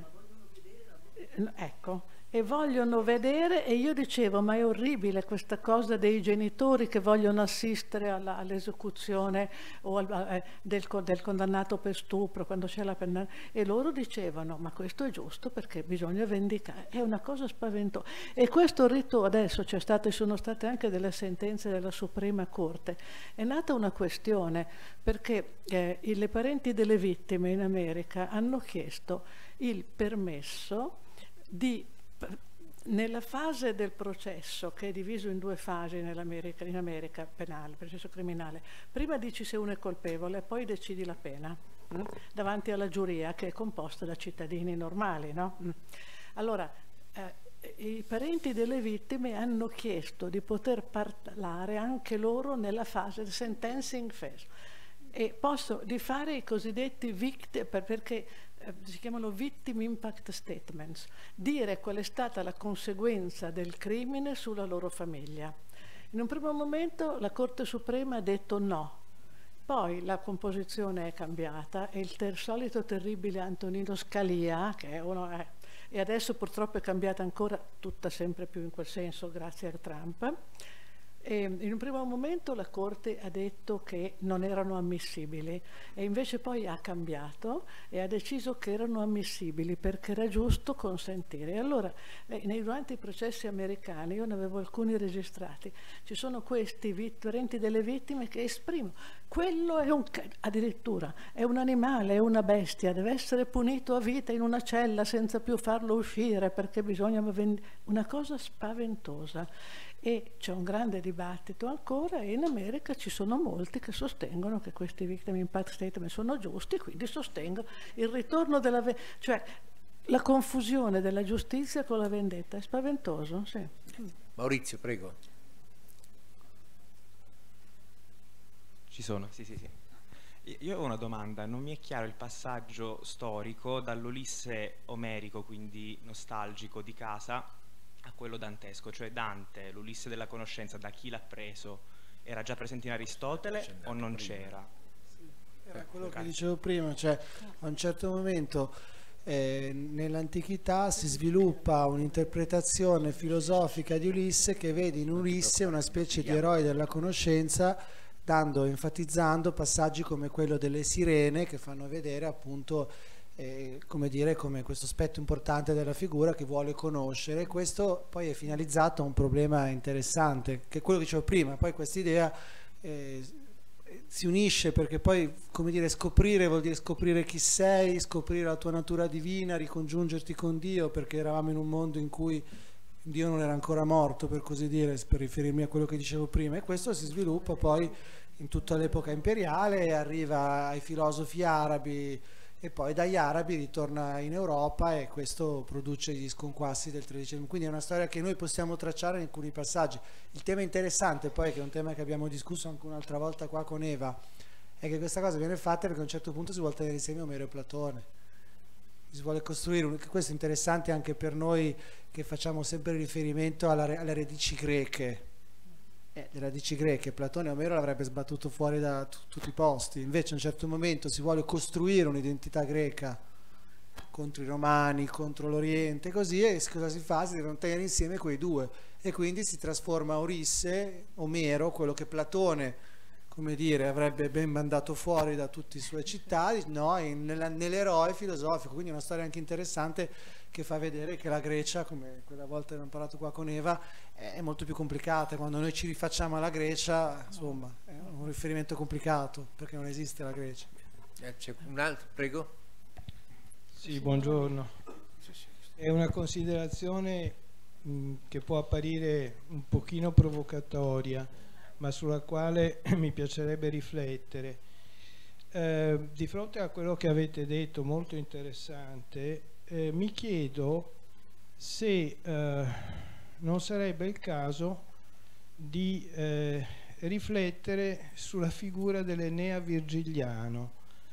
ecco. E vogliono vedere, e io dicevo, ma è orribile questa cosa dei genitori che vogliono assistere all'esecuzione o al, eh, del, del condannato per stupro quando c'è la pena, e loro dicevano, ma questo è giusto perché bisogna vendicare, è una cosa spaventosa. E questo rito adesso c'è stato, e sono state anche delle sentenze della Suprema Corte, è nata una questione perché eh, i, le parenti delle vittime in America hanno chiesto il permesso di, nella fase del processo, che è diviso in due fasi nell'America, in America penale, processo criminale, prima dici se uno è colpevole, poi decidi la pena mh? davanti alla giuria che è composta da cittadini normali, no? Mh. Allora eh, i parenti delle vittime hanno chiesto di poter parlare anche loro nella fase del sentencing phase, e posso di fare i cosiddetti victim, perché si chiamano victim impact statements, dire qual è stata la conseguenza del crimine sulla loro famiglia. In un primo momento la Corte Suprema ha detto no, poi la composizione è cambiata e il ter solito terribile Antonino Scalia, che è uno, è, e adesso purtroppo è cambiata ancora, tutta sempre più in quel senso grazie a Trump. E in un primo momento la Corte ha detto che non erano ammissibili e invece poi ha cambiato e ha deciso che erano ammissibili perché era giusto consentire. E allora, nei, durante i processi americani, io ne avevo alcuni registrati, ci sono questi parenti delle vittime che esprimono, quello è un, addirittura, è un animale, è una bestia, deve essere punito a vita in una cella senza più farlo uscire perché bisogna vendere, una cosa spaventosa. E c'è un grande dibattito ancora, e in America ci sono molti che sostengono che questi victim impact statement sono giusti, quindi sostengono il ritorno della cioè la confusione della giustizia con la vendetta. È spaventoso, sì. Maurizio, prego. Ci sono, sì, sì, sì. Io ho una domanda, non mi è chiaro il passaggio storico dall'Ulisse omerico, quindi nostalgico di casa, a quello dantesco, cioè Dante, l'Ulisse della conoscenza, da chi l'ha preso? Era già presente in Aristotele o non c'era? Era quello che dicevo prima, cioè a un certo momento eh, nell'antichità si sviluppa un'interpretazione filosofica di Ulisse che vede in Ulisse una specie di eroe della conoscenza, dando, enfatizzando passaggi come quello delle sirene che fanno vedere appunto Eh, come dire, come questo aspetto importante della figura che vuole conoscere. Questo poi è finalizzato a un problema interessante, che è quello che dicevo prima. Poi questa idea eh, si unisce, perché poi, come dire, scoprire vuol dire scoprire chi sei, scoprire la tua natura divina, ricongiungerti con Dio, perché eravamo in un mondo in cui Dio non era ancora morto, per così dire, per riferirmi a quello che dicevo prima, e questo si sviluppa poi in tutta l'epoca imperiale e arriva ai filosofi arabi, e poi dagli arabi ritorna in Europa, e questo produce gli sconquassi del tredicesimo. Quindi è una storia che noi possiamo tracciare in alcuni passaggi. Il tema interessante poi, che è un tema che abbiamo discusso anche un'altra volta qua con Eva, è che questa cosa viene fatta perché a un certo punto si vuole tenere insieme Omero e Platone, si vuole costruire un... questo è interessante anche per noi che facciamo sempre riferimento alla, alle radici greche. Eh, le radici greche, Platone e Omero l'avrebbe sbattuto fuori da tutti i posti, invece a un certo momento si vuole costruire un'identità greca contro i romani, contro l'Oriente, così, e cosa si fa? Si devono tenere insieme quei due, e quindi si trasforma Ulisse, Omero, quello che Platone, come dire, avrebbe ben mandato fuori da tutte le sue città, no? Nell'eroe filosofico. Quindi è una storia anche interessante, che fa vedere che la Grecia, come quella volta abbiamo parlato qua con Eva, è molto più complicata. Quando noi ci rifacciamo alla Grecia, insomma, è un riferimento complicato, perché non esiste la Grecia. C'è un altro, prego. Sì, buongiorno. È una considerazione mh, che può apparire un pochino provocatoria, ma sulla quale mi piacerebbe riflettere. Eh, di fronte a quello che avete detto, molto interessante, eh, mi chiedo se eh, non sarebbe il caso di eh, riflettere sulla figura dell'Enea virgiliano,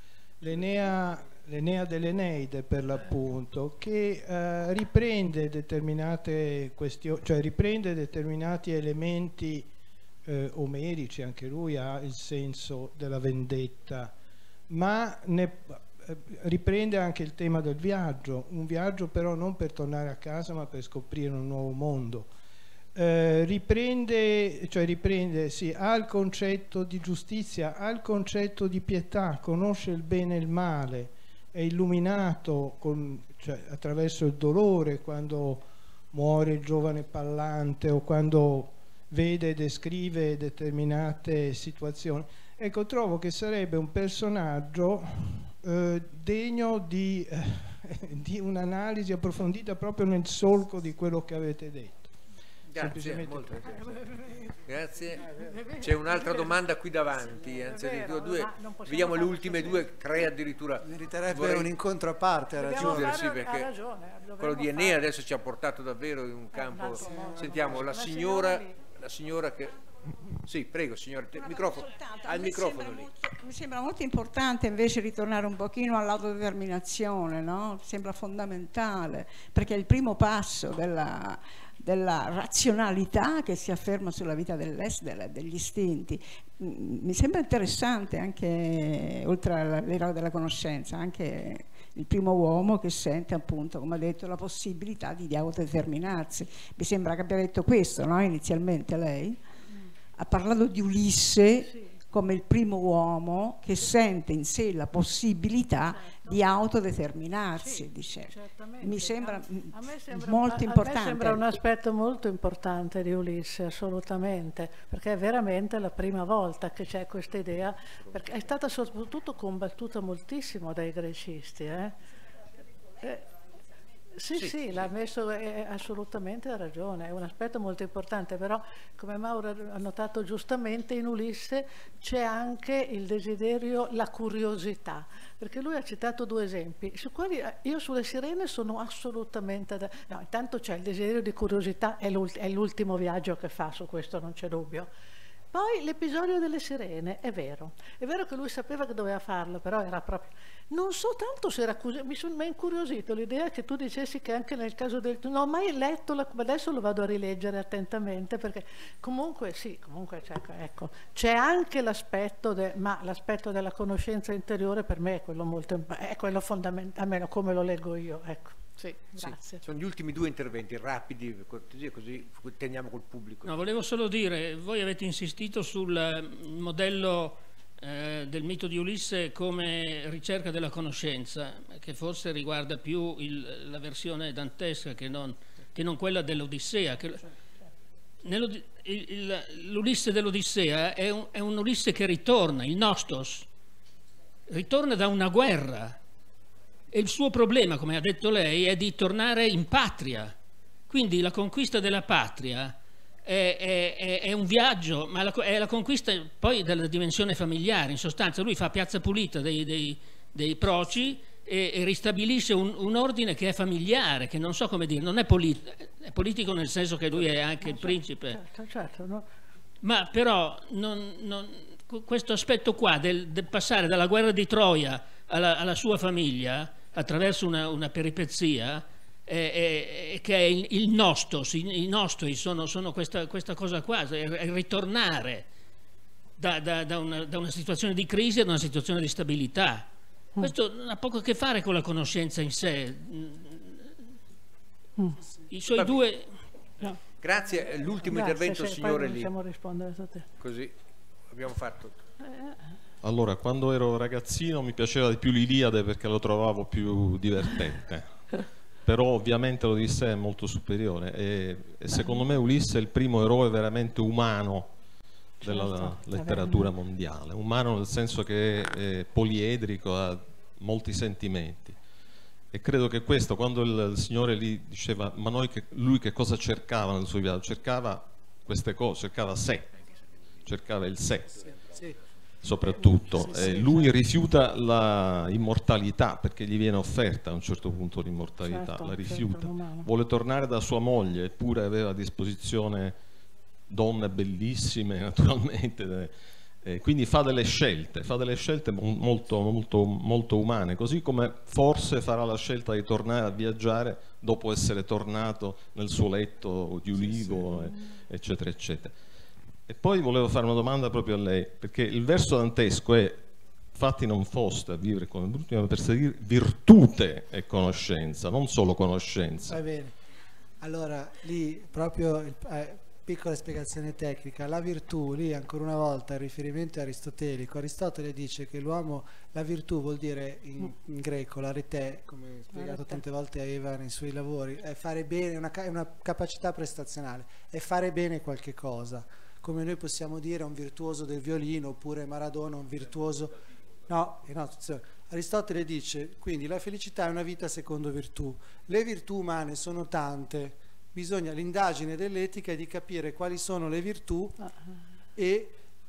l'Enea l'Enea dell'Eneide per l'appunto, che eh, riprende determinate questioni, cioè riprende determinati elementi eh, omerici. Anche lui ha il senso della vendetta, ma ne eh, riprende anche il tema del viaggio, un viaggio però non per tornare a casa, ma per scoprire un nuovo mondo. Eh, riprende, cioè riprende, sì, ha il concetto di giustizia, ha il concetto di pietà, conosce il bene e il male, è illuminato con, cioè, attraverso il dolore, quando muore il giovane Pallante o quando vede e descrive determinate situazioni. Ecco, trovo che sarebbe un personaggio eh, degno di, eh, di un'analisi approfondita proprio nel solco di quello che avete detto. Grazie, molto grazie. C'è un'altra domanda qui davanti, anzi addirittura due, vediamo le ultime due, tre addirittura. Meriterebbe Vorrei... un incontro a parte, ha ragione. Sì, perché quello di Enea adesso ci ha portato davvero in un campo. Sentiamo la signora, la signora che... Sì, prego signora, microfono, al microfono lì. Mi sembra molto importante invece ritornare un pochino all'autodeterminazione, no? Sembra fondamentale, perché è il primo passo della... della razionalità che si afferma sulla vita dell'est, degli istinti. Mi sembra interessante anche, oltre all'era della conoscenza, anche il primo uomo che sente, appunto, come ha detto, la possibilità di autodeterminarsi. Mi sembra che abbia detto questo, no? Inizialmente lei ha parlato di Ulisse, sì, come il primo uomo che sente in sé la possibilità, certo, di autodeterminarsi, sì, dice. Mi sembra, a me sembra molto a importante. A me sembra un aspetto molto importante di Ulisse, assolutamente, perché è veramente la prima volta che c'è questa idea, perché è stata soprattutto combattuta moltissimo dai grecisti. Eh? Eh, Sì, sì, sì, l'ha messo, è assolutamente ha ragione, è un aspetto molto importante, però come Mauro ha notato giustamente in Ulisse c'è anche il desiderio, la curiosità, perché lui ha citato due esempi, su quali io sulle sirene sono assolutamente, da, no, intanto c'è il desiderio di curiosità, è l'ultimo viaggio che fa, su questo non c'è dubbio. Poi l'episodio delle sirene, è vero, è vero che lui sapeva che doveva farlo, però era proprio... Non so tanto se era così, mi è incuriosito l'idea che tu dicessi che anche nel caso del... Non ho mai letto, la... adesso lo vado a rileggere attentamente, perché comunque sì, comunque c'è, ecco, c'è anche l'aspetto, de... ma l'aspetto della conoscenza interiore per me è quello molto, è quello fondamentale, almeno come lo leggo io, ecco. Sì, grazie. Sì, sono gli ultimi due interventi rapidi, per cortesia, così teniamo col pubblico. No, volevo solo dire, voi avete insistito sul modello eh, del mito di Ulisse come ricerca della conoscenza, che forse riguarda più il, la versione dantesca che non, che non quella dell'Odissea. Che... l'Ulisse dell'Odissea è un, è un Ulisse che ritorna, il Nostos, ritorna da una guerra e il suo problema, come ha detto lei, è di tornare in patria. Quindi la conquista della patria è, è, è un viaggio, ma la, è la conquista poi della dimensione familiare. In sostanza lui fa piazza pulita dei, dei, dei proci e, e ristabilisce un, un ordine che è familiare, che non so come dire, non è, polit è politico nel senso che lui è anche il principe, certo, certo, no? Ma però non, non, questo aspetto qua del, del passare dalla guerra di Troia alla, alla sua famiglia attraverso una, una peripezia, è, è, che è il, il nostos, i, i nostri sono, sono questa, questa cosa qua, è, è ritornare da, da, da, una, da una situazione di crisi ad una situazione di stabilità. Questo ha poco a che fare con la conoscenza in sé. I suoi Vabbè. due... No. Grazie, l'ultimo intervento, se signore poi Lì. possiamo rispondere a te. Così abbiamo fatto. Allora, quando ero ragazzino mi piaceva di più l'Iliade perché lo trovavo più divertente. Però ovviamente l'Odissea è molto superiore e, e secondo me Ulisse è il primo eroe veramente umano della Certo, letteratura mondiale, umano nel senso che è, è poliedrico, ha molti sentimenti e credo che questo, quando il, il Signore lì diceva ma noi che, lui che cosa cercava nel suo viaggio? Cercava queste cose, cercava sé, cercava il sé. Sì. Soprattutto, Sì, sì, eh, lui rifiuta la immortalità perché gli viene offerta a un certo punto l'immortalità, Certo, la certo, rifiuta, umano. vuole tornare da sua moglie, eppure aveva a disposizione donne bellissime naturalmente, eh, quindi fa delle scelte, fa delle scelte molto, molto, molto umane, così come forse farà la scelta di tornare a viaggiare dopo essere tornato nel suo letto di ulivo, sì, sì. Eh, eccetera eccetera. E poi volevo fare una domanda proprio a lei, perché il verso dantesco è fatti non foste a vivere come brutti, ma per seguire virtute e conoscenza, non solo conoscenza. Va bene, allora lì proprio il, eh, piccola spiegazione tecnica, la virtù lì ancora una volta il riferimento è aristotelico. Aristotele dice che l'uomo, la virtù vuol dire in, in greco l'arete, come spiegato tante volte a Eva nei suoi lavori, è fare bene, una, è una capacità prestazionale, è fare bene qualche cosa. Come noi possiamo dire un virtuoso del violino oppure Maradona un virtuoso, no, no, attenzione. Aristotele dice quindi la felicità è una vita secondo virtù, le virtù umane sono tante, bisogna, l'indagine dell'etica è di capire quali sono le virtù e,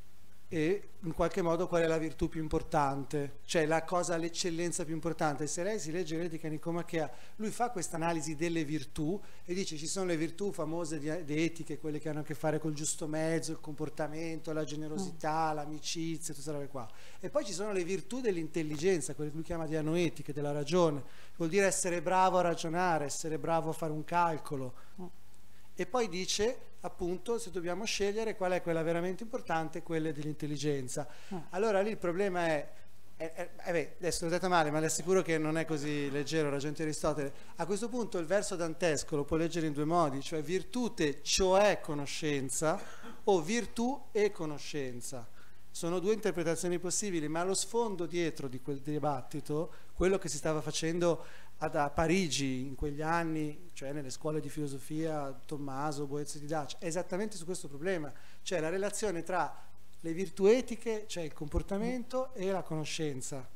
e in qualche modo qual è la virtù più importante, cioè la cosa, l'eccellenza più importante. Se lei si legge l'etica Nicomachea, lui fa questa analisi delle virtù e dice ci sono le virtù famose di, di etiche, quelle che hanno a che fare col giusto mezzo, il comportamento, la generosità, mm. l'amicizia, tutte queste robe qua, e poi ci sono le virtù dell'intelligenza, quelle che lui chiama dianoetiche, della ragione, vuol dire essere bravo a ragionare, essere bravo a fare un calcolo, mm. e poi dice appunto se dobbiamo scegliere qual è quella veramente importante, quelle dell'intelligenza. Ah. Allora lì il problema è, è, è, è beh, adesso l'ho detto male, ma le assicuro che non è così leggero, ragionamento di Aristotele. A questo punto il verso dantesco lo può leggere in due modi, cioè virtute, cioè conoscenza, o virtù e conoscenza. Sono due interpretazioni possibili, ma lo sfondo dietro di quel dibattito, quello che si stava facendo ad, a Parigi in quegli anni, cioè nelle scuole di filosofia, Tommaso, Boezio di Dacia, è esattamente su questo problema, cioè la relazione tra le virtù etiche, cioè il comportamento, e la conoscenza.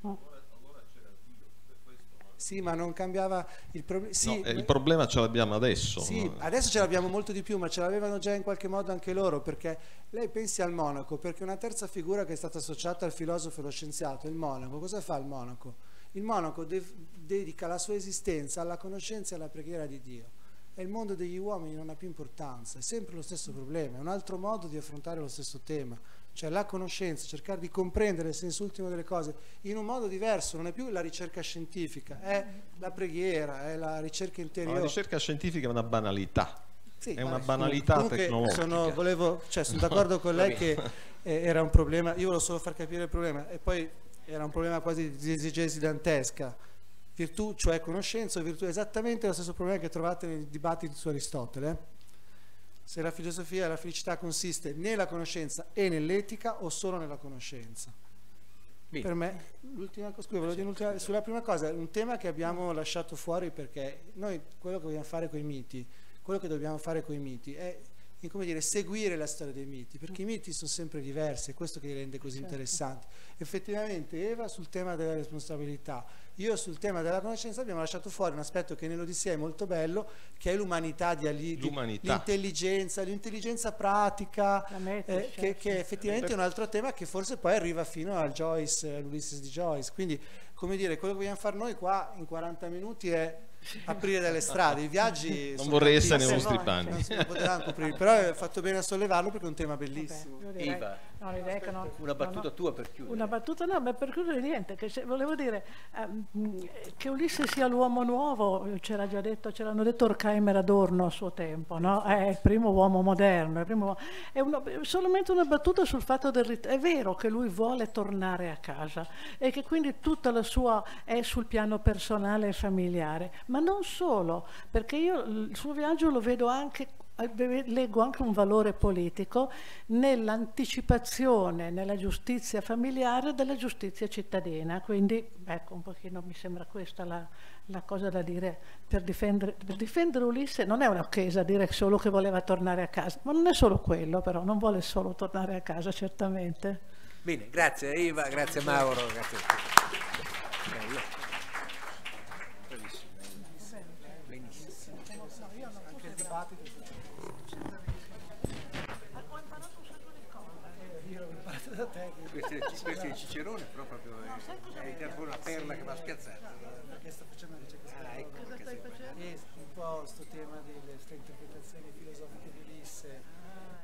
Sì, ma non cambiava il problema. Sì, no, il problema ce l'abbiamo adesso. Sì, no? Adesso ce l'abbiamo molto di più, ma ce l'avevano già in qualche modo anche loro, perché lei pensi al monaco, perché una terza figura che è stata associata al filosofo e allo scienziato è il monaco. Cosa fa il monaco? Il monaco de dedica la sua esistenza alla conoscenza e alla preghiera di Dio. E il mondo degli uomini non ha più importanza, è sempre lo stesso problema, è un altro modo di affrontare lo stesso tema. Cioè la conoscenza, cercare di comprendere il senso ultimo delle cose in un modo diverso, non è più la ricerca scientifica, è la preghiera, è la ricerca interiore. La ricerca scientifica è una banalità, sì, è una vabbè, banalità comunque tecnologica. Sono, volevo, cioè, sono d'accordo con lei che eh, era un problema, io volevo solo far capire il problema, e poi era un problema quasi di esegesi dantesca. Virtù, cioè conoscenza, o virtù, è esattamente lo stesso problema che trovate nei dibattiti su Aristotele. Se la filosofia e la felicità consiste nella conoscenza e nell'etica o solo nella conoscenza. Bene. Per me, l'ultima cosa, scusa, volevo dire sulla prima cosa, un tema che abbiamo lasciato fuori, perché noi quello che vogliamo fare con i miti, quello che dobbiamo fare con i miti è in, come dire, seguire la storia dei miti, perché i miti sono sempre diversi, è questo che li rende così certo. interessanti. Effettivamente Eva sul tema della responsabilità, io sul tema della conoscenza abbiamo lasciato fuori un aspetto che nell'Odissea è molto bello, che è l'umanità di Ali, l'intelligenza, l'intelligenza pratica, metti, eh, certo. che, che effettivamente è un altro tema che forse poi arriva fino al Joyce, all'Ulysses di Joyce. Quindi, come dire, quello che vogliamo fare noi qua in quaranta minuti è aprire delle strade, i viaggi non vorrei essere nei vostri panni, non si potranno coprire, però è fatto bene a sollevarlo perché è un tema bellissimo. Vabbè, Eva, no, che non, una battuta no, no. tua per chiudere. Una battuta no, ma per chiudere niente, che se, volevo dire um, che Ulisse sia l'uomo nuovo, c'era già detto, ce l'hanno detto Horkheimer Adorno a suo tempo, no? È il primo uomo moderno, è, il primo, è uno, solamente una battuta sul fatto del rit- è vero che lui vuole tornare a casa e che quindi tutta la sua è sul piano personale e familiare, ma non solo, perché io il suo viaggio lo vedo anche, leggo anche un valore politico nell'anticipazione, nella giustizia familiare della giustizia cittadina, quindi ecco un pochino mi sembra questa la, la cosa da dire per difendere, per difendere Ulisse. Non è un'occasione dire solo che voleva tornare a casa, ma non è solo quello, però non vuole solo tornare a casa certamente. Bene, grazie Eva, grazie Mauro, grazie a tutti. Questo è, questo è Cicerone, però proprio è, è una perla che va spiazzata. Perché sto facendo una ricerca. Ah, ecco, cosa stai facendo? Un po' sto tema delle interpretazioni filosofiche di Ulisse.